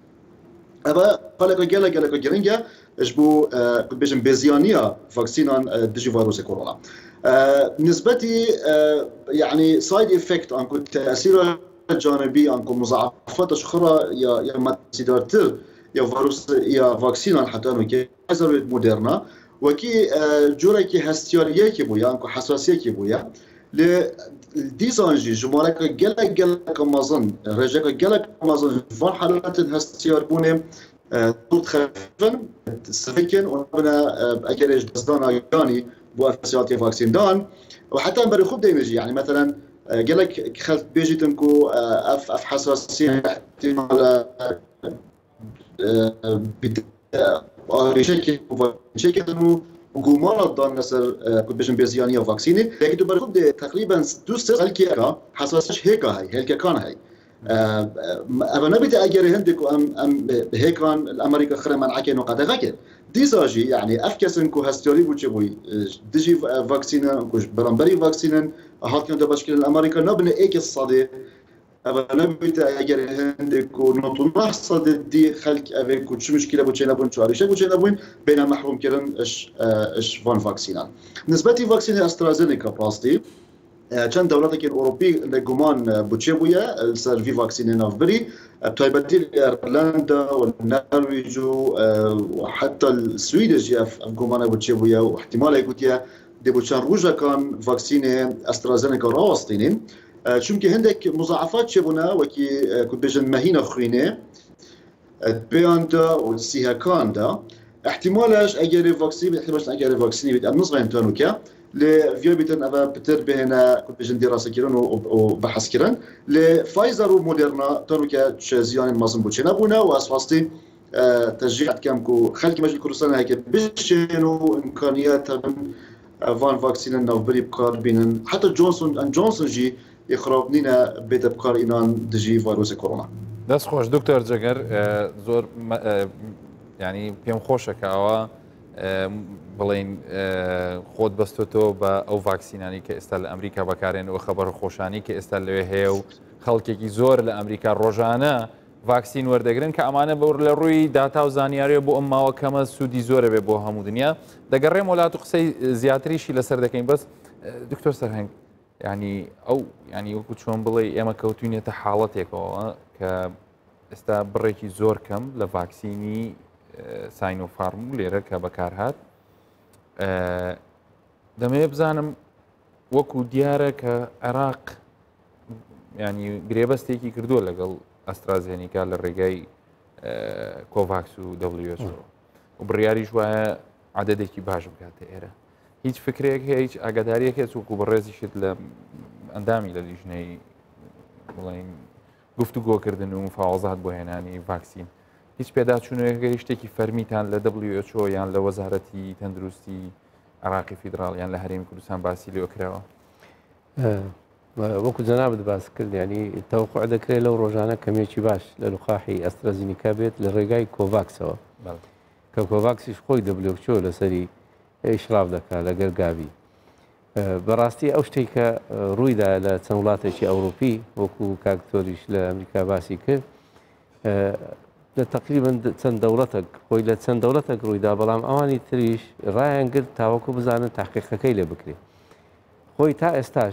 ابا قالك قال قالك جرينجا اجبو بيجن بيزيانيا فاكسينان ديجي فيروس كورونا نسبتي يعني سايد افكت انكو تاثير جانبي انكو مضاعفات اخرى يا يا ماتسيدارتر يا فيروس يا فاكسينان حتى انه كازر موديرنا وكي جوركي هستياريه كي بويا انكو حساسيه كي بويا ل ديزانجي جمالك جلك جلك مازن رجاك جلك مازن فان حالات هستيار بونه طول خفن سفكن وانا اجرج دزدان يعني بو افسيات فاكسين دان وحتى بري خوب ديمجي يعني مثلا جلك خلت بيجي تنكو اف اف حساسيه احتمال ريشكي شكل انه قمار ضان نصر كنت بيجن بيزيانيه فاكسيني لكن تبرخ تقريبا دوست هلكي حساسش هيك هاي هيك كان هاي اما نبي اجري هندك ام ام هيك كان الامريكا خرا منعك انه قد غكر ديزاجي يعني افكسن كو هستوري بوجبوي ديجي فاكسينا كوش برامبري فاكسينا هات كان بشكل الامريكا نبني ايك الصدي اما نبي اجري هندك ونطلع صد دي خلق افيك وش مشكله بوجينا بون شو عارف بوجينا بون بين محروم كرن اش اش فان فاكسينا نسبتي فاكسين استرازينيكا باستي چند دولت که اروپی لگمان بچه‌بویه سر وی واکسین نافبری تایبتی ایرلندا و نرویج و حتی السویدش یف گمان بچه‌بویه و احتمال یکوتیه دەبچان ڕژەکان ڤاکسینێ ئەسترازەنێکە ڕاستینین چونکە هەندێک مزعفات چێبوونا وەکی کوبێژن مەهینە خوێنێ پێیاندا و سیهەکاندا احتمالش ئەگەری ڤاکسین احتمالش ئەگەری ڤاکسینی بێت ئەم نزغێن تۆنوکە لێ ڤیا بیتن ئەوە پتر بهێنە کوبێژن دیڕاستەکردن و بەحەسکردن لێ فایزەر و مۆدێرنا تۆنوکە زیانی مەزم بوو چێ نەبوونا و ئەسفاستی تشجيع كم كو خلك مجل كروسان هيك بيشينو امكانيات من فان فاكسين نوفري بكار بينن حتى جونسون ان جونسون جي يخربنينا بيت بكار اينان دجي فيروس كورونا دەست خۆش دکتۆر جەگەر زۆر ینی پێم خۆشە کە ئەوە بڵین خۆت بەستۆتەوە بە ئەو ڤاکسینانی کە ئێستا لە ئەمریکا بەکارێنەوە خەبەر خۆشانی کە ئێستا لەوێ هەیە و خەڵکێکی زۆر لە ئەمریکا ڕۆژانە ڤاکسین وەردەگرن کە ئەمانە بەور لە ڕووی داتا و زانیاریە بۆ ئەم ماوە کەمە سوودی زۆرە بێ بۆ هەموو دنیا دەگەڕێم وڵات و قسەی زیاتریشی لەسەر دەکەین بەس دکتۆر سەرهەنگ ینی ئەو ینی وەکو چۆن بڵێ ئێمە کەوتوینێتە حاڵەتێکەوە کە ئێستا بڕێکی زۆر کەم لە ڤاکسینی ساینۆفارم لێرە کە بەکارهات دەمەوێت بزانم وەکو دیارە کە عێراق ینی گرێبەستێکی کردووە لەگەڵ ئەسترازێنیکا لە ڕێگای کۆڤاکس و دەبلیو و بڕیاریش وایە عادەدێکی باش بکاتە ئێرە هیچ فکرێک هەیە هیچ ئاگاداریەک هەیە وەکو بەڕێزیشت لە ئەندامی لە لیژنەی بڵین گفتوگۆکردن و مفاوەزات بۆ هێنانی ڤاکسین هیچ پێداچوونەوەی شتێکی فەرمیتان لە دەبلیو ئەچ ئۆ یان لە وەزارەتی تەندروستی عێراقی فیدراڵ یان لە هەرێمی کوردستان باسی لێ کراوە وەکو جەنابەت باس کرد ینی تەوقع دەکرێت لەو ڕۆژانە کەمێکی باش لە لوقاحی ئەسترازینیکا بێت لە ڕێگای کۆڤاکسەوە کە کۆڤاکسیش خۆی دەبلیوچۆ لەسەری ئیشراف دەکات لەگەر گاوی بەڕاستی ئەو شتێک کە ڕوویدا لە چەند وڵاتێکی ئەوروپی وەکو کاکتۆریش لە ئەمریکا باسی کرد لە تقریبن چەند دەوڵەتە خۆی لە چەند دەوڵەتێک ڕوویدا بەڵام ئەوانی تریش ڕایان گرت تاوەکو بزانن تاقیقەکەی لێ بکرێت خۆی تا ئێستاش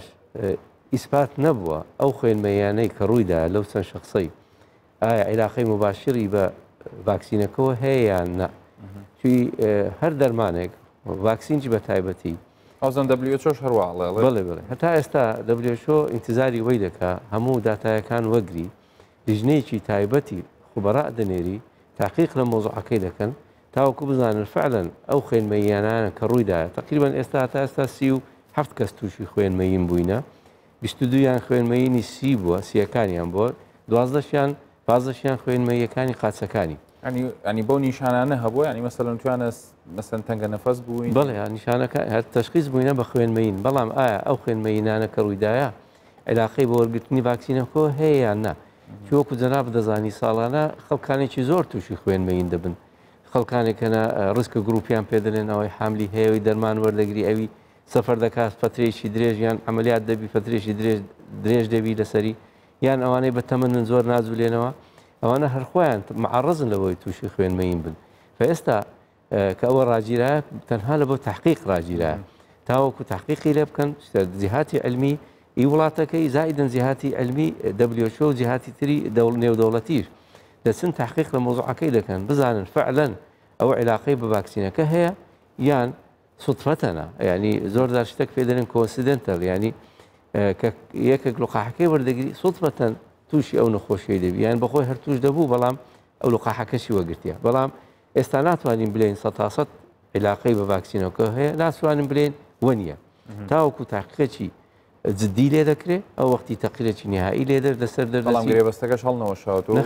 ئیسپات نەبووە ئەو خوێنمەیانەی کە ڕوویدا لەو چەند شخصەی ئایا عیلاقەی مباشری بە ڤاکسینەکەەوە هەیە یان نە توی هەر دەرمانێک ڤاکسینجی بە تایبەتی ئەوزان دەبلیوچۆش هەروەڵێ بڵێ بڵێ هەتا ئێستا دەبلیوچۆ ئینتیزاری وەی دەکا هەموو داتایەکان وەگری لیژنەیەکی تایبەتی خوبەڕا دەنێری تاقیق لە مۆزوعەکەی دەکەن تاوەکو بزانن فعلەن ئەو خوێنمەیانانە کە ڕوویدایە تقریبان ئێستا تا ئێستا سی و هەفت کەس تووشی خوێنمەین بووینە بیست و دویان خوێنمەینی سی بووە سیەکانیان بۆ دوازدەشیان پازدەشیان خوێنمەیەکانی قاچەکانی ئەنی بۆ نیشانانە هەبووە ینی مەسەلەن توانە مەسەن تەنگە نەفەس بووین بڵێ نیشانەکە هەر تەشخیص بووینە بە خوێنمەین بەڵام ئایا ئەو خوێنمەینانە کە ڕوویدایە عێلاقەی بۆ وەرگرتنی ڤاکسینەکەەوە هەیە یان نا وەکو جەناب دەزانی ساڵانە خەڵکانێکی زۆر تووشی خوێنمەین دەبن خەڵکانێکەنە ڕسکە گروپیان پێدەێن ئەوەی حاملی هەیەوی دەرمان وەردەگری ئەوی سەفەر دەکات فترێکی درێژ یان عملیات دەبی فترێکی درێژ دەبی لەسەری یان ئەوانەی بە تەمەن زۆر نازولێنەوە ئەوانە هەرخۆیان معڕزن لەوەی تووشی خوێنمەین بن فئێستا کە ئەوە ڕاجیرایە تەنها لە بۆ تحقیق ڕاجیرایە تاوەکو تحقیقی لێ بکەن جیهاتی علمی ئی وڵاتەکەی زائیدن جیهاتی علمی دەبلیوچۆ و جیهاتی تری نێودەوڵەتیش دەچن تحقیق لە مۆزوعەکەی دەکەن بزانن فعلەن ئەو عیلاقەی بە ڤاکسینەکە هەیە یان سوتفەتەنە ینی زۆردار شتێک پێ دەرن کۆسیدنتەل ینی کە یەکێک لوقاحەکەی وەردەگری سوتفەتەن تووشی ئەو نەخۆشیی دەبی یان بەخۆی هەر توش دەبوو بەڵام ئەو لوقاحەکەشی وەگرتیە بەڵام ئێستا ناتوانین بلێن سەد تا سەد عیلاقەی بە ڤاکسینەکە هەیە ناتوانین بلێن وەنیە تاوەکو تاقیقێکی جددی لێ دەکرێت ئەو وەختی تەقیرێکی نهایی لێ دەر لەسەر دەربەستەکەش هەڵنەوەشاتەوە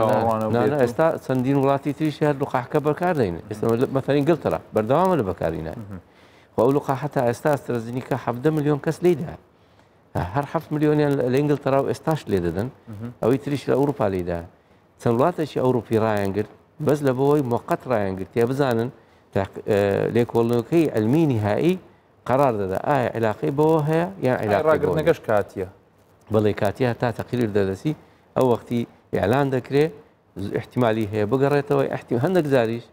ئێستا چەندین وڵاتی تریشی هەر لوقاحەکە بەکاردەین ئێستا مەثەلین گڵتەرا بەردەوامە لە بەکارینە ئەو لوقاحە تا ئێستا ئەسترازینیکە حەڤدە ملیۆن کەس لێدا هەر حەفت ملیۆنیان لە ئینگلتەرا و ئێستاش لێ دەدەن ئەوەی تریش لە ئەوروپا لێدا چەند وڵاتێکی ئەوروپی ڕایانگرت بەس لە بۆەوەی موقەت ڕایانگرت یا بزانن لێکۆڵنەوەکەی ئەلمی نهایی قرار دەدا ئایا عیلاقەی بەوە هەیە یان عیلاقەکەش کاتیە بەڵێ کاتیە تا تەقریر دەدەسی ئەو وەختی ئیعلان دەکرێت احتیمالی هەیە بگەڕێتەوە هەندێک جاریش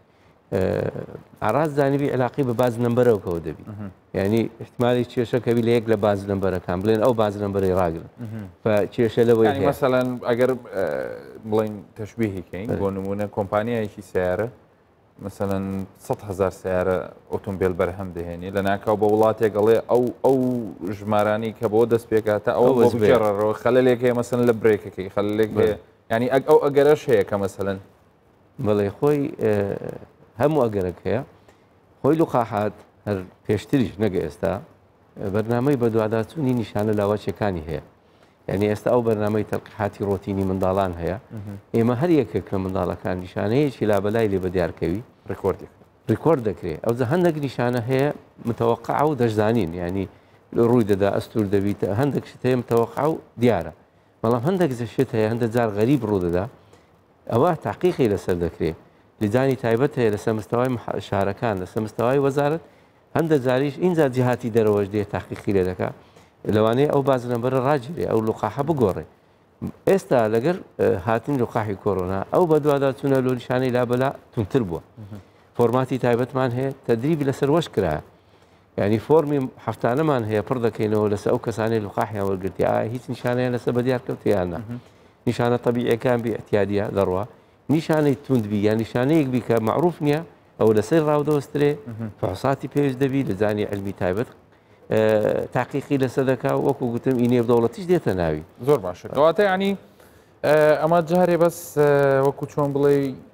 ئاراز زانیبی عیلاقی بە باز نمبەرەوەکەوە دەبی ینی احتیمالی کێشەکەوی لە یەک لە باز نمبەرەکان بڵێن ئەو باز نمبەری ڕاگرن کێشە لەوەی مەسەلەن ئەگەر بڵین تەشبیهیکەین بۆ نمونە کۆمپانیایەکی سیارە مثلا سەد هەزار سیارە ئۆتۆمبیل بەرهەم دەهێنی لە ناکاو بە وڵاتێک گەڵێ ئەو ئەو ژمارانی کە بۆ دەست پێکاتە ئەو بەژێڕەوە خەلەلێک هەیە مەسەن لە برێکەکەی خەلێک هەیە ینی ئەو ئەگەرەش هەیە کە مەسەن بەڵێ خۆی هەموو ئەگەرێک هەیە خۆی لوقاحات هەر پێشتریش نەگە ئێستا بەرنامەی بە دوواداچوونی نیشانە لاواچەکانی هەیە یعنی ئێستا ئەو بەرنامەی تەلقیحاتی ڕۆتینی منداڵان هەیە ئێمە هەر یەکێک لە منداڵەکان نیشانەیەکی لابەلای لێ بە دیارکەوی ڕکۆردی ڕیکۆرد دەکرێت ئەو هەندێک نیشانە هەیە متەوەقع و دەشزانین ینی ڕووی دەدا ئەستور دەبیت هەندێک شت هەیە متەوەقع و دیارە بەڵام هەندێک شت هەیە هەندێک جار غەریب ڕوو دەدا ئەوە تاقیقی لەسەر دەکرێت لیجانی تایبەت هەیە لەسەر مستەوای شارەکان لەسەر مستەوای وەزارەت هەندێک جاریش اینجا جیهاتی دەرەوەش دێ تاقیقی لێ دەکات لەوانەیە ئەو بازنەبەرە ڕاجێ ئەو لوقاحە بگۆڕێ ئێستا لەگەر هاتین لوقاحی کۆرۆنا ئەو بە دوواداچوونە لۆ نیشانەی لابەلا تونتر بووە فۆرماتی تایبەتمان هەیە تەدریبی لەسەر وەش کرایە ینی فۆرمی هەفتانەمان هەیە پڕ دەکەینەوە لەسەر ئەو کەسانی لوقاحیان وەرگرتی ئایا هیچ نیشانەیە لەسەر بەدیارکەوتیانە نیشانە تەبیعیەکان بی احتیادیە دەڕوە نیشانەی توندبی یان نیشانەیەک بی کە معروف نییە ئەو لەسەر ڕاودەوەسترێ فحوساتی پێویست دەبی لە زانی علمی تایبەت تاقیقی لەسەر دەکا وەکو گوتم ئینێ دەوڵەتیش دێتە ناوی زۆر باشە کەواتە ینی ئەمە جارێ بەس وەکو چۆن بڵێ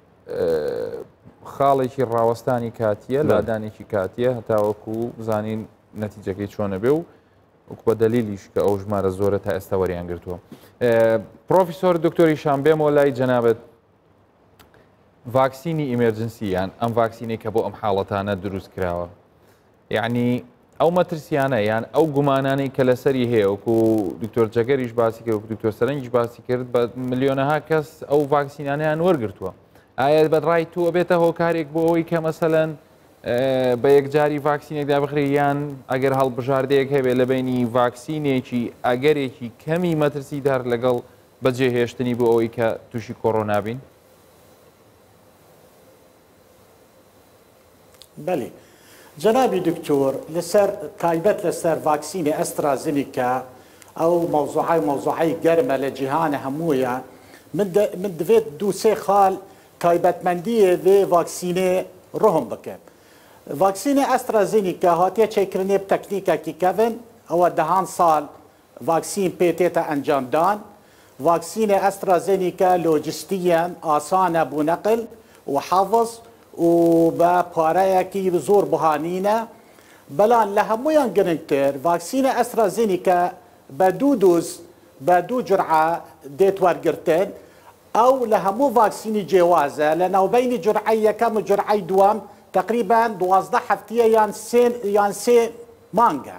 خاڵێکی ڕاوەستانی کاتیە لادانێکی کاتیە هەتاوەکو بزانین نەتیجەکەی چۆنە بێ و وەکو بە دەلیلیش کە ئەو ژمارە زۆرە تا ئێستا وەریان گرتووە. پرۆفیسۆر دکتۆری شامبێمەوە لای جەنابەت ڤاکسینی ئیمێرجنسییان ئەم ڤاکسینەی کە بۆ ئەم حاڵەتانە دروست کراوە یعنی ئەو مەترسیانە یان ئەو گومانانەی کە لەسەری هەیە وەکو دکتۆر جەگەریش باسی کرد وەکو دکتۆر سەرنجیش باسی کرد بە ملیۆنەها کەس ئەو ڤاکسینانیان وەرگرتووە ئایا بەڕای تۆ ئەبێتە هۆکارێک بۆ ئەوەی کە مەسەلەن بە یەکجاری ڤاکسینێکدا بخرێ یان ئەگەر هەڵبژاردەیەک هەبێت لە بینی ڤاکسینێکی ئەگەرێکی کەمی مەترسیدار لەگەڵ بەجێهێشتنی بۆ ئەوەی کە تووشی کۆڕۆنا بین؟ بله جنابی دکتۆر لەسەر تایبەت لەسەر ڤاکسینی ئەسترازینیکا ئەو مەوزوعی مەوزوعی گەرمە لە جیهانە هەموویە من دەوێت دوو سێ خاڵ تایبەتمەندیە vê ڤاکسینێ ڕۆهم بکەم. ڤاکسینی ئەسترازینیکا هاتیە چێکردنێ تەکنیکێکی کەڤن ئەوە دەهان ساڵ ڤاکسین پێ تێتە ئەنجامدان. ڤاکسینی ئەسترازینیکا لۆجستیەن ئاسانە بوو نەقل و حەفظ و بە پارەیەکی زۆر بهانینە بەڵام لە هەمویان گرنگتر ڤاکسینە ئەسترازینیکا بە دوو دۆز بە دوو جورعە دێت وەرگرتن ئەو لە هەموو ڤاکسینی جیوازە لە ناوبینی جورعەی یەکەم و جورعەی دووەم تقریبا دوازدە هەفتەیە یان سێ مانگە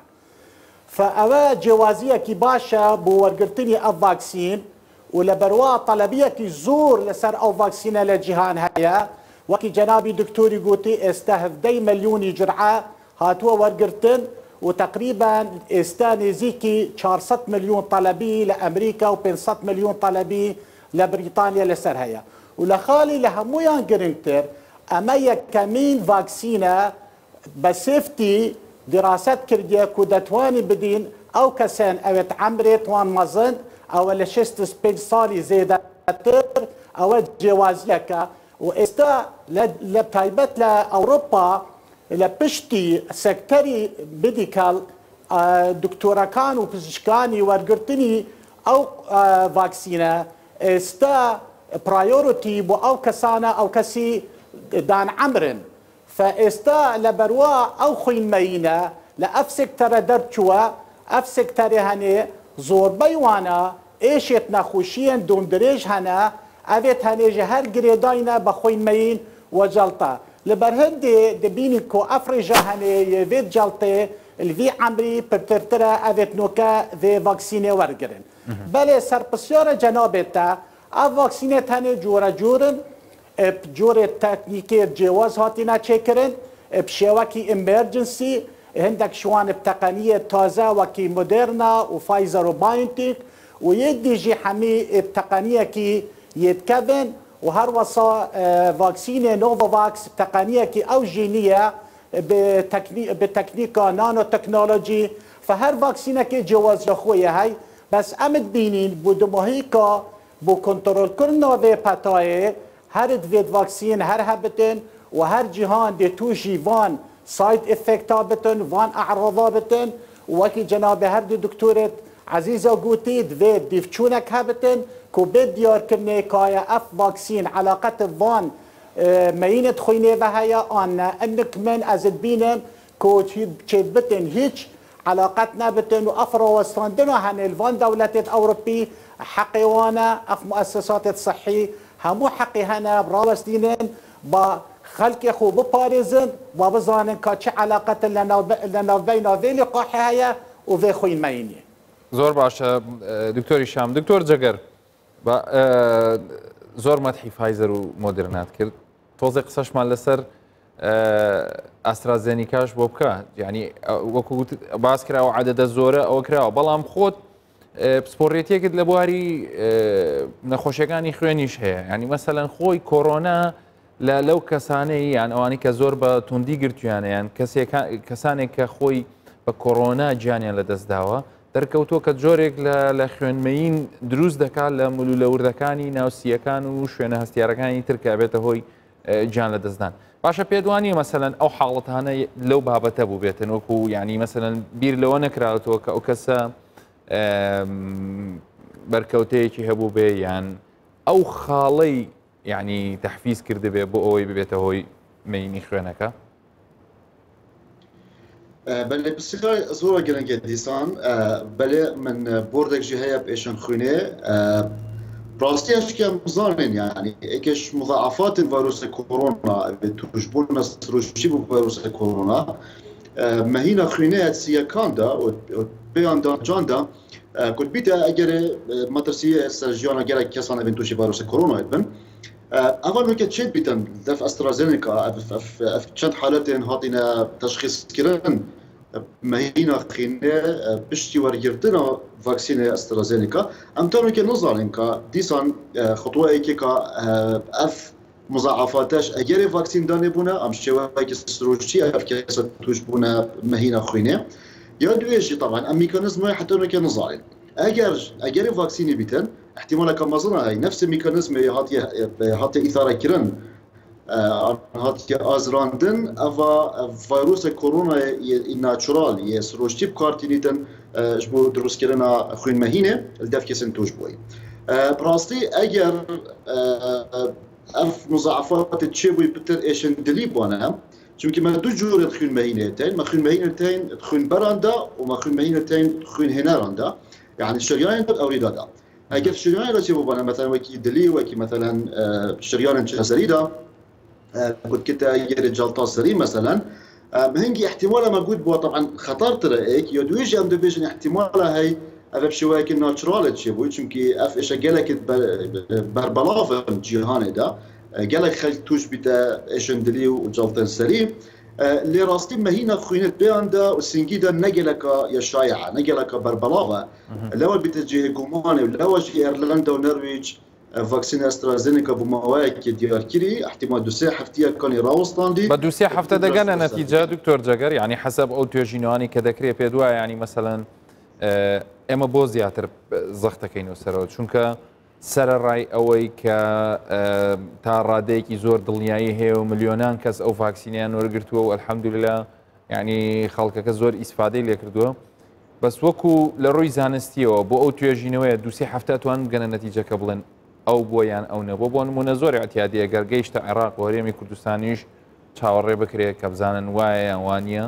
فەوە جیوازیەکی باشە بۆ وەرگرتنی ئەو ڤاکسین و لە بەروا تەلەبیەکی زۆر لەسەر ئەو ڤاکسینە لە جیهان هەیە وەکی جەنابی دکتۆری گوتی ئێستا هەفتەی ملیۆنی جورعە هاتووە وەرگرتن و تقریبا ئێستا نێزیکی چوارسەد ملیۆن تەلەبی لە ئەمریکا و پێنجسەد ملیۆن تەلەبی لە بریتانیا لەسەر هەیە و لە خاڵی لە هەمویان گرنگتر ئەمە یەکەمین ڤاکسینە بە سێفتی دراست کردیە و دەتوانی بدین ئەو کەسێن ئەوێت عەمرێ توان مەزن ئەوە لە شەست و پێنج ساڵی زێدەتر ئەوە جێوازیەکە و ئێستا لە تایبەت لە ئەوروپا لە پشتی سەکتەری مێدیکال دکتۆرەکان و پزیشکانی وەرگرتنی ئەو ڤاکسینە ئێستا پرایۆریتی بۆ ئەو کەسانە ئەو کەسی دانعەمرن فئێستا لە بەروا ئەو خوێنمەینە لە ئەف سێکتەرە دەرچووە ئەف سێکتەرێ هەنێ زۆربەی وانە ئێشێت نەخۆشیەن دۆمدرێژ هەنە ئەوێت هەنێژە هەر گرێداینە بە خوێنمەین وەجەڵتە لەبەر هەندێ دەبینی کۆ ئەفرێژە هەنێ یەوێت جەڵتێ الوی عمری پرترترە ئەوێت نۆکە vê ڤاکسینێ وەرگرن بەلێ سەرپرسیارە جەنابێتە ئەو ڤاکسینێت هەنێ جۆرە جۆرن جۆرێت تەکنیکێت جێواز هاتیە چێکردن شێوەکی ئیمەرجنسی هەندێک شوانە تەقەنیە تازە وەکی مۆدێرنا و فایزەر و باینتێک و یەک دیژی هەمی تەقەنیەکی یەتکەبن و هەروەسا ڤاکسینێ نۆڤاڤاکس تەقەنیەکی ئەو ژینیە بتەکنیکا نانۆ تەکنۆلۆجی فهەر ڤاکسینەکە جیاواز لە خۆیە هەی بەس ئەمت بینین بۆ دمەهیکا بۆ کۆنتڕۆلکردنەوە vê petayê هەر divêt ڤاکسین هەر هەبتن وهر جهان دي توجي فان سايد افكتا بتن فان اعراضا بتن وكي جناب هر دكتورة عزيزة قوتيد في ديفشونك هابتن كو بديار كمني كايا اف فاكسين علاقة فان مين تخويني بهايا أنا أنك من أزد بينم كو تشيد بتن هيج علاقتنا بتن وأفرو وستاندنا هن الفان دولة أوروبي حقيوانا أف مؤسسات الصحي همو حقي هنا براوستينن با خلق خو بباريزن وبزانن كاتش علاقة لنا بين ذي لقاحي هيا وذي خوين ميني زور باشا دكتور هشام دكتور جەگەر زۆر مەدحی فایزەر و مۆدرنات کرد تۆزێ قسەشمان لەسەر ئاسترازێنیکاش بۆ بکە یعنی وەکو باس کراوە عەدەدە زۆرە ئەوە کراوە بەڵام خۆت پسپۆڕێتیەکت لە بواری نەخۆشیەکانی خوێنیش هەیە ینی مەسەلەن خۆی کۆرۆنا لە لەو کەسانەی یان ئەوانی کە زۆر بە توندی گرتویانە یان کەسانێک کە خۆی بە کۆرۆنا گیانیان لەدەستداوە دەرکەوتۆ کە جۆرێک لە خوێنمەین دروست دەکات لە مولولەوردەکانی ناوسیەکان و شوێنە هەستیارەکانی ترکە بێتە هۆی گیان لەدەستدان باشە پێدوانی مەسەلەن ئەو حاڵەتانە لەو بابەتە بوو بێتن وەکو یعنی مەسەلەن بیر لەوە نەکراوەتەوە کە ئەو کەسە بەرکەوتەیەکی هەبوو بێ یان ئەو خاڵەی یعنی تەحفیز کردبێ بۆ ئەوەی ببێتە هۆی مەینی خوێنەکە بەڵێ پرسیارە زۆرە گرنگە دیسان بەڵێ من بۆردێکژی هەیە پێشەن خوێنێ ڕاستیەشکیان بزانین یعنی یەکێش مضاعفات ڤایرۆسە کۆڕۆنا توشبوون سروشتی بۆ ڤایرۆسە کۆڕۆنا مەهینە خوێنەیە سیەکاندا پێیان دانجاندا کورتبیتە ئەگەرێ مەترسیە سەرژیانە گەرە کەسانە بن تووشی ڤایرۆسە کۆڕۆنایت بن ئەوان وەکە چێت بیتن دەف ئەسترازێنێکا چەند حالەتێن هاتینە تەشخیصکردن مەهینە خوێنێ پشتی وەرگرتنە ڤاکسینە ئەسترازێنێکا ئەم تانوکە نزانین کە دیسان خطوەیەکێکە ئەف مضاعفاتەش ئەگەرێ ڤاکسین دانێ بوونە ئەم شێوەیەکی سروشتی ئەف کەسە توش بوونە مەهینە خوێنێ یا دوێژی طبعا ئەم میکانیزمە حتەنوکە نزانین ئەگەر ئەگەرێ ڤاکسینی بیتن احتمالا كم مظنة هاي نفس الميكانيزم هاتي هاتي إثارة كرن هاتي أزراندن أفا فيروس كورونا الناتشورال يسروشتي بكارتينيتن جبو دروس كرنا خوين مهينة الدف كسن توش بوي براستي أجر أف مضاعفات تشيبوي بتر إيشن دليب وانا چونكي ما دو جور تخوين مهينتين ما خوين مهينتين تخوين براندا وما خوين مهينتين تخوين هناراندا يعني الشريان أو ريدادا اگر شریان را چه بودن مثلا وکی دلی وکی مثلا شریان جسریدا قد كنت اگر جلطه سری مثلا مهنگی احتمال موجود بو طبعا خطر ترى هيك يدويج ام دبيجن احتمال هي اف شويه ناتشرال تشي بو چونكي اف ايش قالك بربلاف جهان دا قالك خل توش بتا ايشن دلی وجلطه سری اللي راستي مهينة خوينت بياندا والسنجيدا نجلكا يا شايعة نجلكا بربلاغة لو بتجي جوماني ولو شي ايرلندا ونرويج فاكسين استرازينيكا بمواك ديار كيري احتمال دوسي حفتيا كان يراوستاندي بدوسي حفتة دقنا نتيجة دكتور جەگەر يعني حسب اوتوجينواني كذكري بيدوا يعني مثلا اما بوزياتر زختكين وسرود شونكا سەرڕای ئەوەی کە تا ڕادەیەکی زۆر دڵنیایی هەیە و ملیۆنان کەس ئەو ڤاکسینیان وەرگرتووە و ئەلحەمدوللا یعنی خەڵکەکە زۆر ئیسفادەی لێ کردووە بەس وەکو لە ڕووی زانستیەوە بۆ ئەو توێژینەوەیە دووسێ هەفتە توان گەنە نەتیجەکە بڵێن ئەو بۆ یان ئەو نەبوو بۆ نمونە زۆر اعتیادی ئەگەر گەیشتە عێراق و هەرێمی کوردستانیش چاوەڕێ بکرێت کە بزانن وایە یان وانە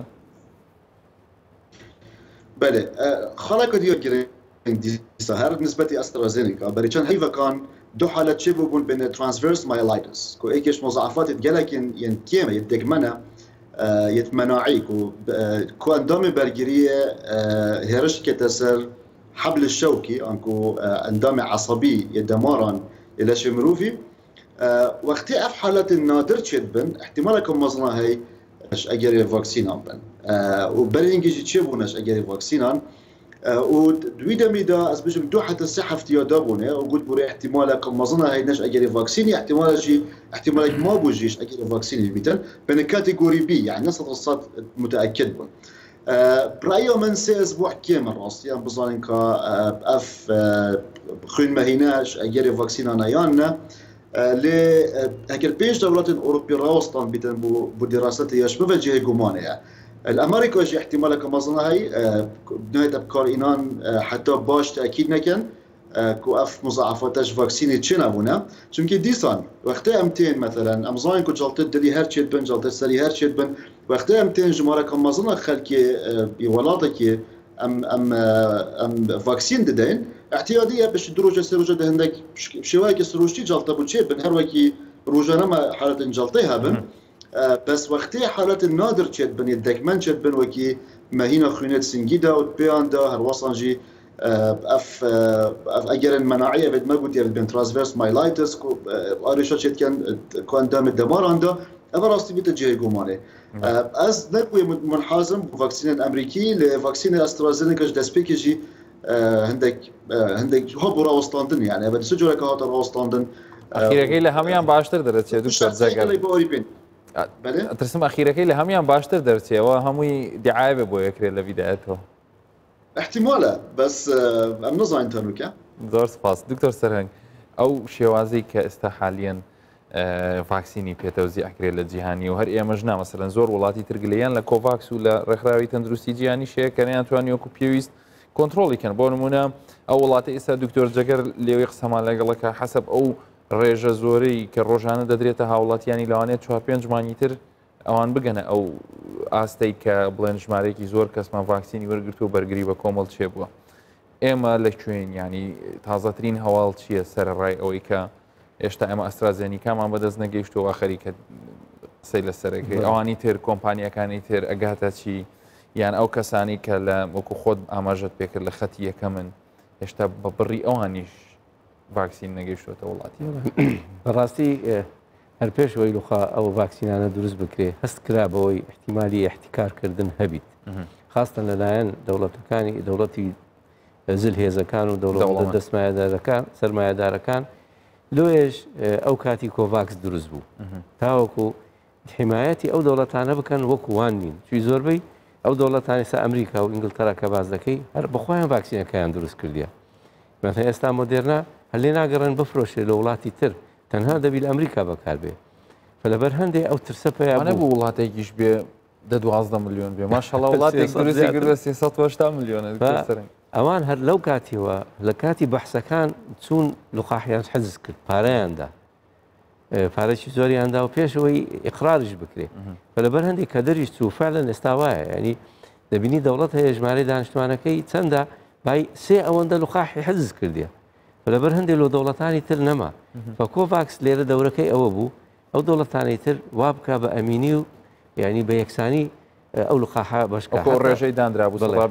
بەێ خەڵکە دیۆ هر نسبة أسترازينيكا بريشان هيفا كان دو حالة شبه بون بين ترانسفيرس مايلايتس كو ايكش مضاعفات يتجلك ين كيما يتدقمنا يتمناعي كو كو اندام برجرية هرش كتسر حبل الشوكي انكو اندام عصبي يدماران الى شمروفي وقتي اف حالات النادر تشدبن احتمالكم مظنا هي اش اجري فاكسينان بن وبرينجي تشبوناش اجري فاكسينان ودويدا ميدا از بجم دو حتى الصحة يدابونه وقلت بري احتمالك مظنها هي نش اجري فاكسيني احتمال شيء احتمالك ما بوجيش اجري فاكسيني بيتن بين كاتيجوري بي يعني نص الصاد متاكد بون برايو من سي اسبوع كامل راس يعني بظن كا اف خوين مهيناش اجري فاكسين انا يانا ل هكر بيش دولات أوروبية راوستان بيتن بدراسات يشبه جهة جمانية الأمريكا جي احتمال كما ظن هاي بنهاية أبكار إنان حتى باش تأكيد نكن كو أف مضاعفاتش فاكسيني تشينا بونا چونكي ديسان وقتها أمتين مثلا أمزاين كو جلطت دلي هرشيت بن جلطت سري هرشيت بن وقتها أمتين جمارة كما ظن خلكي بولاتكي ام ام ام فاكسين ددين احتياطيه باش دروجه سروجه دهندك شوايك سروجتي جلطه بوتشي بن هر وكي روجانا ما حاله جلطيها بن بس وقتي حاله النادر تشد بن يدك من تشد بن وكي ما هنا خرينات سنجيدا وبياندا هر وصنجي اف اف اجر المناعيه بد ما قلت بين ترانسفيرس مايلايتس اريشا تشد كان كان دام الدمار عنده هذا راستي بتجي جوماني از نكوي منحازم فاكسين الامريكي لفاكسين استرازينيكا دسبيكي جي عندك عندك هو راوستاندن يعني بدي سجل لك هذا راوستاندن اخيرا لە هەمویان باشتر دەرەچێت دوکتۆر جەگەر ترسم ئەخیرەکەی لە هەمویان باشتر دەرچێەوە هەمووی دیعای بێ بۆ یەکرێت لە ڤیدایەتەوە احتمالە بەس ئەم نەزانین تەنوکە زۆر سپاس دکتۆر سەرهەنگ ئەو شێوازەی کە ئێستا حالیەن ڤاکسینی پێتەوزی ئەکرێت لە جیهانی و هەر ئێمەش نا مەسەلەن زۆر وڵاتی ترگلیان لە کۆڤاکس و لە ڕێکخراوی تەندروستی جیهانی شەیە کە نەیانتوانی وەکو پێویست کۆنتڕۆڵیکەن بۆ نمونە ئەو وڵاتی ئێستا دکتۆر جەگەر لێوەی قسەمان لەگەڵەکە حەسەب ئەو ڕێژە زۆرەی کە ڕۆژانە دەدرێتە هاوڵاتیانی لەوانێت چوار پێنج مانگی تر ئەوان بگەنە ئەو ئاستەی کە بڵێن ژمارەیەکی زۆر کەسمان ڤاکسینی وەرگرت و بەرگری بە کۆمەڵ چێ بووە ئێمە لەکوێن ینی تازەترین هەواڵ چییە سەرڕای ئەوەی کە ئێشتا ئێمە ئەسترازێنیکامان بەدەست نەگەیشتەوە خەریکە قسەی لەسەرەکەی ئەوانی تر کۆمپانیەکانی تر ئەگاتە چی یان ئەو کەسانی کە لە وەکو خۆت ئاماژەت پێکرد لە خەتی یەکە من هێشتا بە بڕی ئەوانیش ڤاکسین نەگەیشتوتە وڵاتی بەڕاستی هەر پێشەوەی لوخا ئەو ڤاکسینانە دروست بکرێ هەست کرا بەوەی احتیمالی احتیکارکردن هەبیت خاستن لەلایەن دەوڵەتەکانی دەوڵەتی زل هێزەکان و دەوڵەت دەستمایەدارەکان سەرمایەدارەکان لۆیش ئەو کاتی کۆڤاکس دروست بوو تاوەکو حمایەتی ئەو دەوڵەتانە بکەن وەکو وان نین چوی زۆربەی ئەو دەوڵەتانی سا ئەمریکا و ئینگلتەرا کە باز دەکەی هەر بەخۆیان ڤاکسینەکەیان دروست کردیە مەثڵەن ئێستا مۆدێرنا هەر لێ ناگەڕێن بفرۆشێ لە وڵاتی تر تەنها دەبی لە ئەمریکا بەکار بێ لەبەر هەندێک ئەو ترسە پێیان نەبوو وڵاتێکیش بێ دە دوازدە ملیۆن بێ ماشەڵڵا وڵاتێک دروستی کردە سێسەد و هەشتا ملیۆنە ئەوان هەر لەو کاتیەوە لە کاتی بەحسەکان چوون لوقاحیان حەجز کرد پارەیاندا پارێکی زۆریاندا و پێشەوەی ئیقرارش بکرێ لەبەر هەندێک کە دەریش چوو فعلەن ئێستا وایە ینی دەبینی دەوڵەت هەیە ژمارەی دانیشتوانەکەی چەندە بای سێ ئەوەندە لوقاحی حەجز کردیە لەبەر هەندێک لۆ دەوڵەتانی تر نەما بە کۆڤاکس لێرە دەورەکەی ئەوە بوو ئەو دەوڵەتانی تر وا بکە بە ئەمینی و ینی بە یەکسانی ئەو لوقاحە بەشکە ڕێژەی دانرا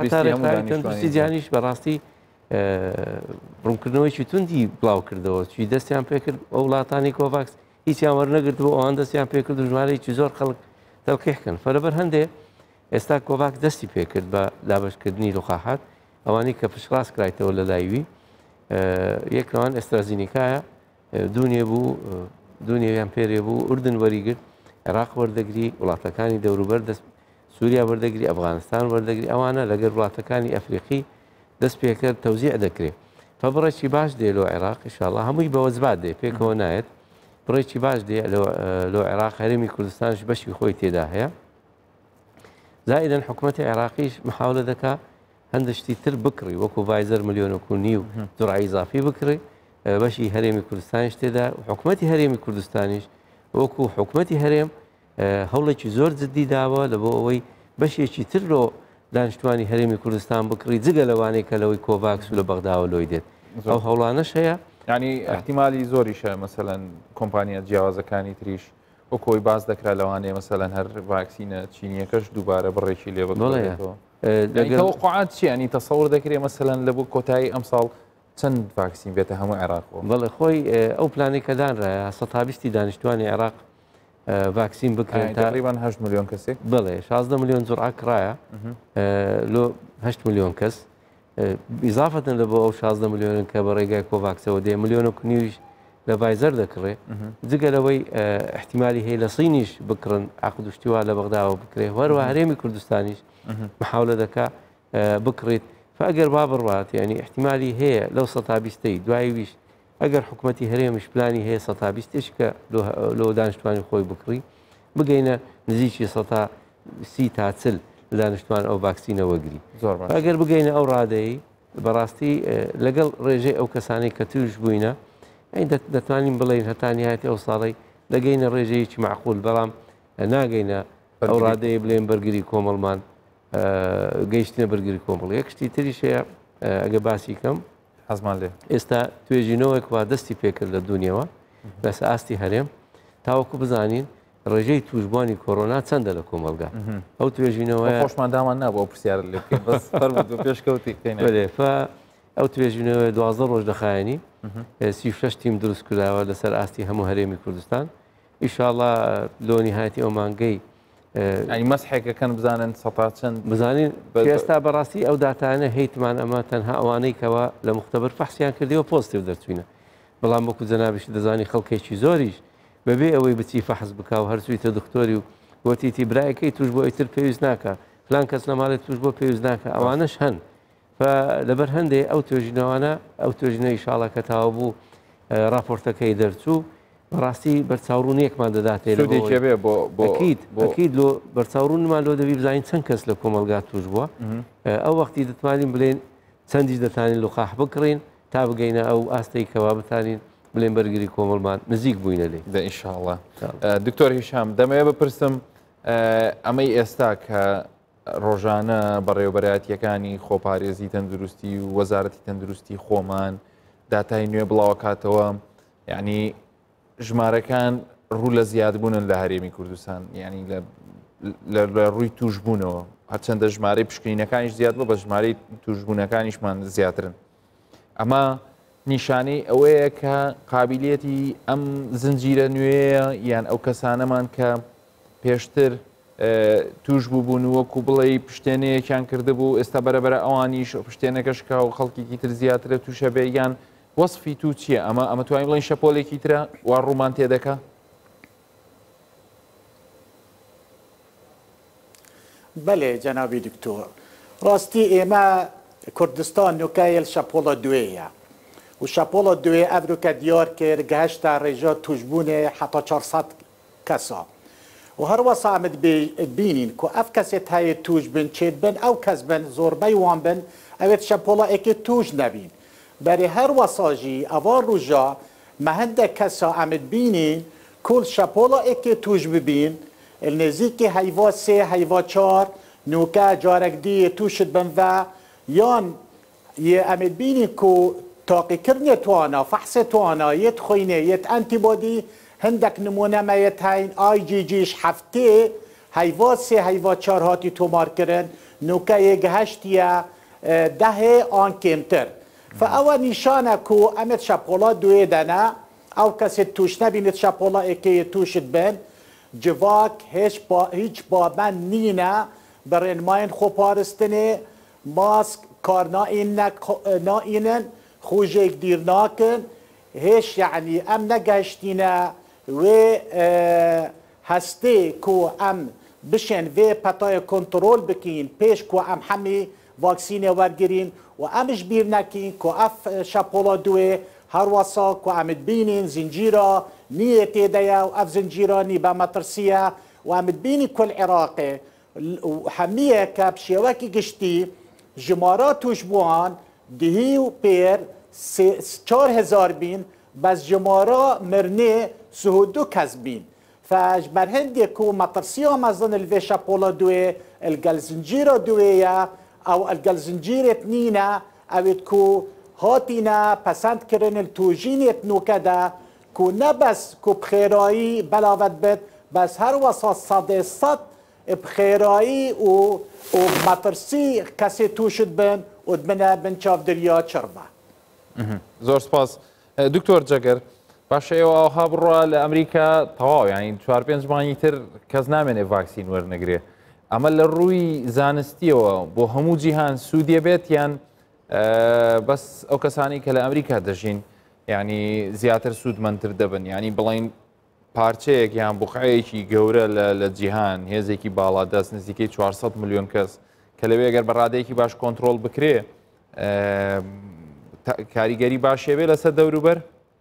بوو جیانیش بەڕاستی ڕوونکردنەوەیکی توندی بڵاو کردەوە چی دەستیان پێکرد ئەو وڵاتانی کۆڤاکس هیچیان وەرنەگرت بۆ ئەوان دەستیان پێکرد و ژمارەیەکی زۆر خەڵک تەڵقیحکەن فەرەبەر هەندێ ئێستا کۆڤاکس دەستی پێکرد بە لابەشکردنی لوقاحات ئەوانی کە پشتڕاست کرایتەوە لە لایوی یەک لەوان ئەسترازینیکایە دوونێ بوو دوونێویان پێرێ بوو ئوردن وەریگرت عێراق وەردەگری وڵاتەکانی دەوروبەر دەست سووریا وەردەگری ئەفغانستان وەردەگری ئەوانە لەگەر وڵاتەکانی ئەفریقی دەست پێکرد تەوزیع دەکرێت فە بڕێکی باش دێ لۆ عێراق ئینشاءڵڵا هەمووی بەوەزبات دێ پێکەوە نایەت بڕێکی باش دێ لۆ عێراق هەرێمی کوردستانش بەشی خۆی تێدا هەیە زائیدەن حکوومەتی عێراقیش محاولە دەکا هەندشتی تر بکڕی وەکو ڤایزەر ملیۆنە و نیو جوڕعی ئیزافی بکڕی بەشی هەرێمی کوردستانیش تێدا حکوومەتی هەرێمی کوردستانیش وەکو حکوومەتی هەرێم هەوڵێکی زۆر جددی داوە لە بۆ ئەوەی بەشێکی تر لۆ دانیشتوانی هەرێمی کوردستان بکڕی جگە لەوانەیە کە لەوەی کۆڤاکس و لە بەغداوە لۆی دێت ئەو هەوڵانەش هەیە ینی احتیمالی زۆریشە مەسەلەن کۆمپانیا جیاوازەکانی تریش وە کۆی باز دەکرا لەوانەیە مەسەلەن هەر ڤاکسینە چینیەکەش دووبارە بڕێکی لێ بگڵێتەوە تەوقعات چی ینی تەسەور دەکرێت مەسەلەن لە بۆ کۆتایی ئەم ساڵ چەند ڤاکسین بێتە هەموو عێراقەوە بەڵێ خۆی ئەو پلانی کە دانرایە سەتابیستی دانیشتوانی عێراق ڤاکسین بکرێت تقریبان هەشت ملیۆن کەسێک بڵێ شازدە ملیۆن جوڕعە کرایە لۆ هەشت ملیۆن کەس ئیزافەتن لە بۆ ئەو شازدە ملیۆنن کە بە ڕێگای کۆڤاکسەوە دێ ملیۆنە کنیویش لە ڤایزەر دەکڕێ جگەلەوەی احتیمالی هەیە لە سینیش بکڕن عقد و شتیوا لە بەغداوە بکرێ وەروە هەرێمی کوردستانیش محاولە دەکا بکڕێت فەگەر با بڕات ینی احتیمالی هەیە لەو سەتابیستەی دوایویش ئەگەر حکوومەتی هەرێمیش پلانی هەیە سە تا بیستێک کە لۆ دانیشتوانی خۆی بکڕی بگەینە نزیکی سە تا سی تا چل لە دانیشتوان ئەو ڤاکسینە وەگری ئەگەر بگەینە ئەو ڕادەیە بەڕاستی لەگەڵ ڕێژەی ئەو کەسانەی کە توش بووینە دەتوانین بڵێن هەتا نهایەتی ئەو ساڵی دەگەینە ڕێژەیەکی معقول بەڵام ناگەینە ئەو ڕادەیە بڵێن بەرگری کۆمەڵمان گەیشتنە بەرگری کۆمەڵ یەک شتی تریشەیە ئەگە باسی کەم حەزمان لێ ئێستا توێژینەوەک وا دەستی پێکرد لە دنیاەوە بەس ئاستی هەرێم تاوەکو بزانین ڕێژەی توشبوانی کۆرۆنا چەندە لە کۆمەلگا ئەو توێژینەوە خۆشمان دامان نابوو پرسیار لێ پێشکەوتی ئەو توێژینەوە دوازدە ڕۆژ دەخایەنی سی شەش تیم دروست کراوە لەسەر ئاستی هەموو هەرێمی کوردستان ئیشاڵڵا لۆ نهایەتی ئەو مانگەی ئەنی مەسحێکەکەن بزانن سەتا چەند بزانین ئێستا بەڕاستی ئەو داتانە هەیتمان ئەمە تەنها ئەوانەی کەەوە لە مختبەر فەحسیان کردیەوە پۆستیو دەرچوینە بەڵام وەکو جەنابیشی دەزانی خەڵکێکی زۆریش بەبێ ئەوەی بچی فەحز بک و هەرچوویتە دکتۆری و گوتیتی برایەکەی توش بۆ ئیتر پێویست ناکە فلان کەس لەماڵێت توش بۆ پێویست ناکە ئەوانش هەن لەبەر هەندێک ئەو توێژینەوانە ئەو توێژینە ئیشاڵە کە تاوە بوو راپۆرتەکەی دەرچوو بەڕاستی بەرچاوڕوونیەکمان دەداتێت بۆکیت لۆ بەرچاوڕوونمان لۆ دەوی بزانین چەند کەس لە کۆمەلگا توش بووە ئەو وەختی دەتوانین بڵێن چەندیش دەتانین لوقاح بکڕین تا بگەینە ئەو ئاستەی کەوا بتانین بڵێن بەرگری کۆمەڵمان نزیک بووینە لێ دە ئینشاءڵڵا دکتۆر هیشام دەمەوێت بپرسم ئەمەی ئێستا کە ڕۆژانە بەڕێوەبەرایەتیەکانی خۆپارێزی تەندروستی و وەزارەتی تەندروستی خۆمان داتای نوێ بڵاوکاتەوە یعنی ژمارەکان ڕوو لە زیادبوونن لە هەرێمی کوردستان ینی لە ڕووی توشبوونەوە هەرچەندە ژمارەی پشکنینەکانیش زیاد بوو بە ژمارەی توشبوونەکانیشمان زیاترن ئەمە نیشانەی ئەوەیە کە قابلیەتی ئەم زنجیرە نوێیە یان ئەو کەسانەمان کە پێشتر توش بووبوون وەکو بڵێ پشتێنەیەکیان کردبوو ئێستا بەرەبەرە ئەوانیش پشتێنەکەشکا و خەڵکیی تر زیاترە تووشە بێ یان وەصفی تو چییە ئەمە ئەمە توانین بڵێن شەپۆلێکی ترە وا ڕوومان تێدەکە بەێ جەنابی دکتۆر ڕاستی ئێمە کوردستان نوکایل شەپۆڵە دوێیە و شەپۆڵە دوێ ئەڤروکە دیار کرد گەهشتا ڕێژە توشبوونێ حتا چهارسەد کەسە و هەروەسا ئەمت بینین کو ئەف کەسێت هەیە توش بن چێت بن ئەو کەس بن زۆربەی وان بن ئەوێت شەپۆڵەیەکی توش نەبین بەری هەروەساژی ئەوە ڕوژە مە هەندێک کەسە ئەمت بینین کول شەپۆڵەیەکی توش ببین نزیکی هەیوا سێ هەیوا چار نوکە جارێک دیە توشت بن و یان ئەمت بینین کو تاقیکردنی توانە فەحسێ توانە یەت خوینێ یەت ئەنتیبۆدی هەندێک نمونەمەیەت هەین ئای جی جیش هەفتێ هەیوا سێ هەیوا چار هاتی تۆمارکردن نوکە یەگەهشتیە دەهێ ئان کێمتر فەئەوە نیشانە کو ئەمێت شەپۆڵە دوێ دەنا ئەو کەسێت توش نەبینێت شەپۆڵەیەکەیە توشت بن جڤاک هیچ بابەن نینە بەڕێنمایان خۆپارستنێ ماسک کار نائینن خوژێک دیر ناکن هێش یعنی ئەم نەگەشتینە وێ هەستێ کو ئەم بشێن وێ پەتایە کۆنتڕۆل بکەین پێش کو ئەم هەمی ڤاکسینە وەرگرین و ئەمش بیر نەکەین کو ئەف شەپۆڵە دوێ هەروەسا کو ئەمت بینین زنجیرە نییە تێدەیە و ئەف زنجیرانی بە مەترسیە و ئەمت بینی کول عێراقێ هەمیە کە شێوەکی گشتی ژمارە توش بووان دهی و پێر چهار هزار بین بەس ژمارە مرنێ سهودو کەس بین فەژبەر هەندێک و مەترسیە مەزن الوێ شەپۆڵە دوێ الگەل زنجیرە دوێیە ئەو ئەلگەل زنجیرێت نینە ئەوێت کو هاتینە پەسەندکردن توژینێت نوکەدا کو نەبەس کو بخێرایی بەلاوەت بێت بەس هەروەسا سەدێ سەد بخێرایی و و مەترسی کەسێ توشت بن و بنە بن چاودریا چڕبە زۆر سپاس دکتۆر جەگەر باشەوە ئەوها بڕە لە ئەمریکا تەواو یانی چوار پێنج مانگی تر کەس نامێنێ ڤاکسین وەرنەگرێ ئەمە لە ڕووی زانستیەوە بۆ هەموو جیهان سوودیە بێت یان بەس ئەو کەسانی کە لە ئەمریکا دەژین ینی زیاتر سوودمەندتر دەبن ینی بڵین پارچەیەک یان بوقعەیەکی گەورە لە جیهان هێزێکی باڵا دەست نزیکەی چوارسەد ملیۆن کەس کە لەوێ ئەگەر بە ڕادەیەکی باش کۆنتترۆل بکرێ کاریگەری باشێ بێ لەسەر دەوروبەر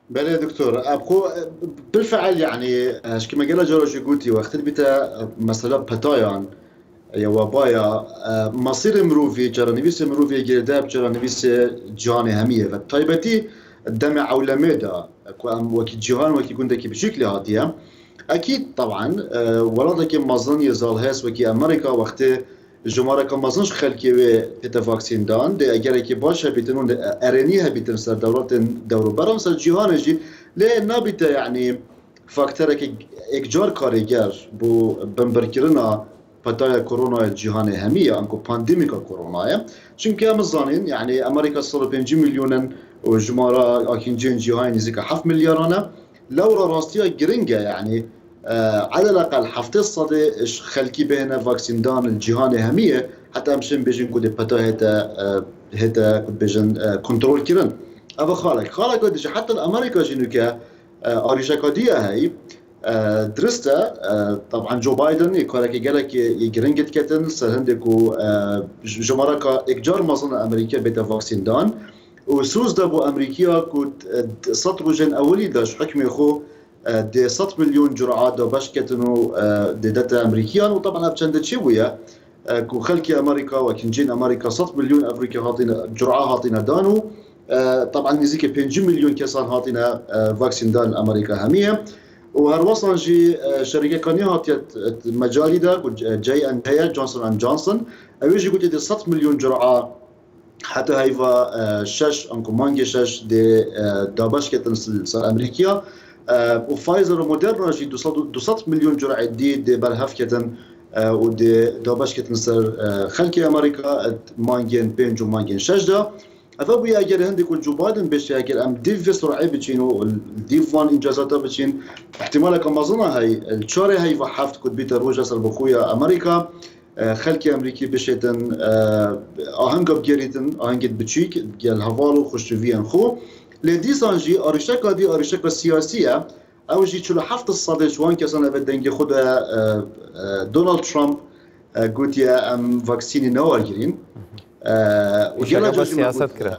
بله دكتور ابخو بالفعل يعني كما قال جورج قلتي وقت بتا مثلا بتايان يا وبايا مصير مروفي جرانيفيس مروفي جرداب جرانيفيس جهان هميه فطيبتي الدمع عولميدا وكي جهان وكي كندكي بشكل هاتيه اكيد طبعا ولادك مازن يزال هاس وكي امريكا وقت جمهورك مازنش خلقي في فاكسين دان دي اگر كي باشا بيتنون ارنيها بيتن سر دورات دورو برام سر جهان جي ليه نابته يعني فاكتورك اكجار كاريگر بو بمبركرنا فتايا كورونا جهان هميه انكو بانديميكا كورونا چونكي هم زانين يعني امريكا صار خمسة مليون وجمهورا اكينجين جهان نزيك سبعة مليارنا لو راستيا جرينجا يعني آه على الاقل حفتي الصدي خلكي بين فاكسين دان الجهان هميه حتى امشن بيجن كود بتا هتا آه هتا كود بيجن آه كنترول كيرن ابا خالك خالك قد حتى الامريكا جنوكا آه اريشاكاديه هي آه درستا آه طبعا جو بايدن يقولك قالك يجرينجت كتن سهندكو آه جماركا اكجار مازن امريكا بتا فاكسين دان وسوز دابو امريكا كود سطرو جن اولي داش حكمي خو دي ستة مليون جرعه دا باش كتنو دي داتا امريكيان وطبعا بچند شويه كو خلكي امريكا وكنجين امريكا ستة مليون امريكا هاتينا جرعه هاتينا دانو طبعا نزيك خمسة مليون كسان هاتينا فاكسين دان امريكا هميه وهر وصل جي شركه كانيه هاتيت مجالي دا جاي ان هي جونسون اند جونسون اويجي قلت دي ستة مليون جرعه حتى هيفا شش انكو مانجي شش دي داباش كتن سر امريكا وفايزر وموديرنا جي دوصد مليون جرعه دي دي برهف كتن ودي داباش كتن سر خلكي امريكا مانجين بينج ومانجين شش دا افابو يا اگر هندك جو بايدن باش اگر ام ديف سرعه بتشينو الديف وان انجازاته بتشين احتمال كما ظن هاي الشارع هاي وحفت كنت بيتا روجا سر بخويا امريكا خلكي امريكي بشيتن اهنگ بگیریتن اهنگ بچیک گل هوالو خوشویان خو لدیسان جی ارشکا دی ارشکا سیاسیه او جی چلو هفت الصدى جوان كسان بدنگی خود دونالد ترامب گوتیا ام واکسینی نوارگیرین وجالا بس سياسات كره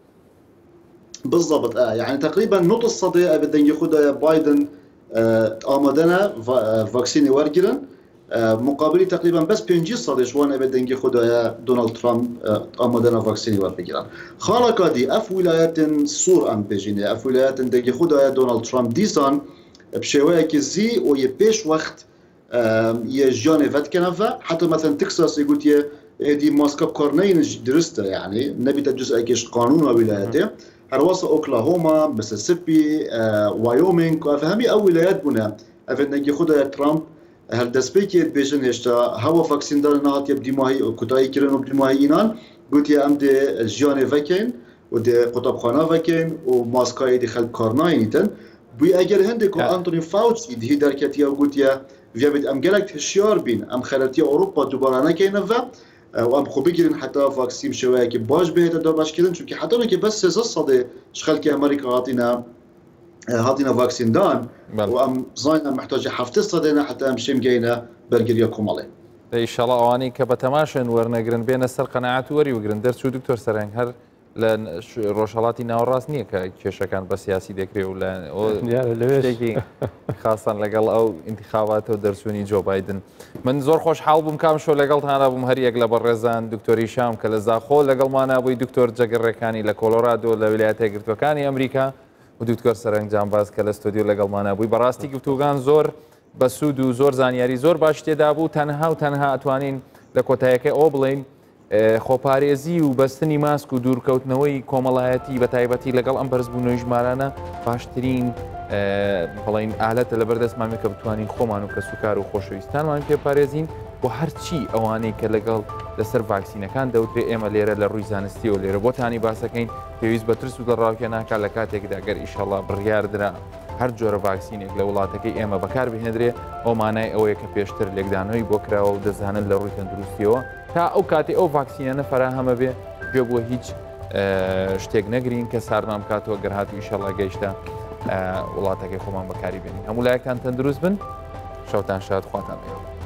بالضبط اه يعني تقريبا نص الصدى بدنگی خود بايدن آمدنا واکسینی وارگیرن مقابلی تقریبا بس پنجی صدى جوان بدنگی خدایا دونالد ترامپ آمدنا واکسینی ور بگیرن خالا کادی اف ولایت سور ام بجینه اف ولایت دنگی خدایا دونالد ترامپ دیسان بشويه که زی و یه پیش وقت یه جانه ود کنه حتی مثلا تكساس يقول یه دي ماسكاب كورنين درسته يعني نبي تجزء كيش قانون ولاياته هرواسة اوكلاهوما ميسيسيبي وايومينغ فهمي او ولايات بنا افنجي خدايا ترامب هل دسبيكي بيجن هشتا هوا فاكسين دار نهات يبدي ماهي كتاي كيرن وبدي ماهي ينان قلت يا ام دي جياني فاكين ودي قطبخانه فاكين وماسكاي دي خلق كارناينيتن بي اگر هندكو انتوني فاوتشي دي دركتيا وقلت يا فيا بد ام جالكت هشيار بين ام خلتي اوروبا دوباره نكاين فا وام خوبي كيرن حتى فاكسين شويه كي باش بهت دو باش كيرن چونكي حتى كي بس سيز صدي شخلكي امريكا عاطينا هاتينا فاكسين دان وام زاينا محتاجه حفتي صدينا حتى امشي مجينا برجريكم عليه ان شاء الله اواني كبتماشن ورنجرن بين السر قناعات وري وجرن درس شو دكتور سرنج هر لان روشالاتي ناوراس نییە کە کێشەکان بە سیاسی دەکرێت و لە خاصان لەگەڵ ئەو انتخاباتەوە دەرچوونی جۆ بایدن من زۆر خۆش حاڵ بووم کام شۆ لەگەڵتانە بووم هەر یەک لە بەڕێزان دکتۆری شام کە لە زاخۆ لەگەڵمانە بووی دکتۆر جەگەڕێکانی لە کۆلۆرادۆ لە ویلایەتە یەکگرتووەکانی ئەمریکا و دکتۆر سەرنج جانباز کە لە ستۆدیۆ لەگەڵمانە بووی بەڕاستی گفتوگان زۆر بە سوود و زۆر زانیاری زۆر باش تێدا بوو تەنها و تەنها ئەتوانین لە کۆتاییەکەی ئەو بڵین خۆپارێزی و بەستنی ماسک و دوورکەوتنەوەی کۆمەڵایەتی بە تایبەتی لەگەڵ ئەم بەرزبوونەوەی ژمارانە باشترین بڵین ئالەتە لە بەردەستمانێک کە بتوانین خۆمان و کەس و کار و خۆشەویستانمان پێپارێزین بۆ هەرچی ئەوانەی کە لەگەڵ لەسەر ڤاکسینەکان دەوترێت ئێمە لێرە لە ڕووی زانستیەوە لێرە بۆتانی باسەکەین پێویست بە ترس و دەڕاوکە ناکات لە کاتێکدا گەر ئیشەڵڵا بڕیاردرا هەر جۆرە ڤاکسینێک لە وڵاتەکەی ئێمە بەکار بهێنرێ ئەو مانای ئەوەیە کە پێشتر لێکدانەوەی بۆ کراوە و دەزانن لە ڕووی تەندروستیەوە تا ئەو کاتێ ئەو ڤاکسینانە فەراهەمە بێ گوێ بۆ هیچ شتێک نەگرین کە ساردام کاتەوە گەر هاتوو ئیشەڵڵا گەیشتە وڵاتەکەی خۆمان بەکاری بێنین هەموو لایەکتان تەندروست بن شەوتان شاد خواتان بێ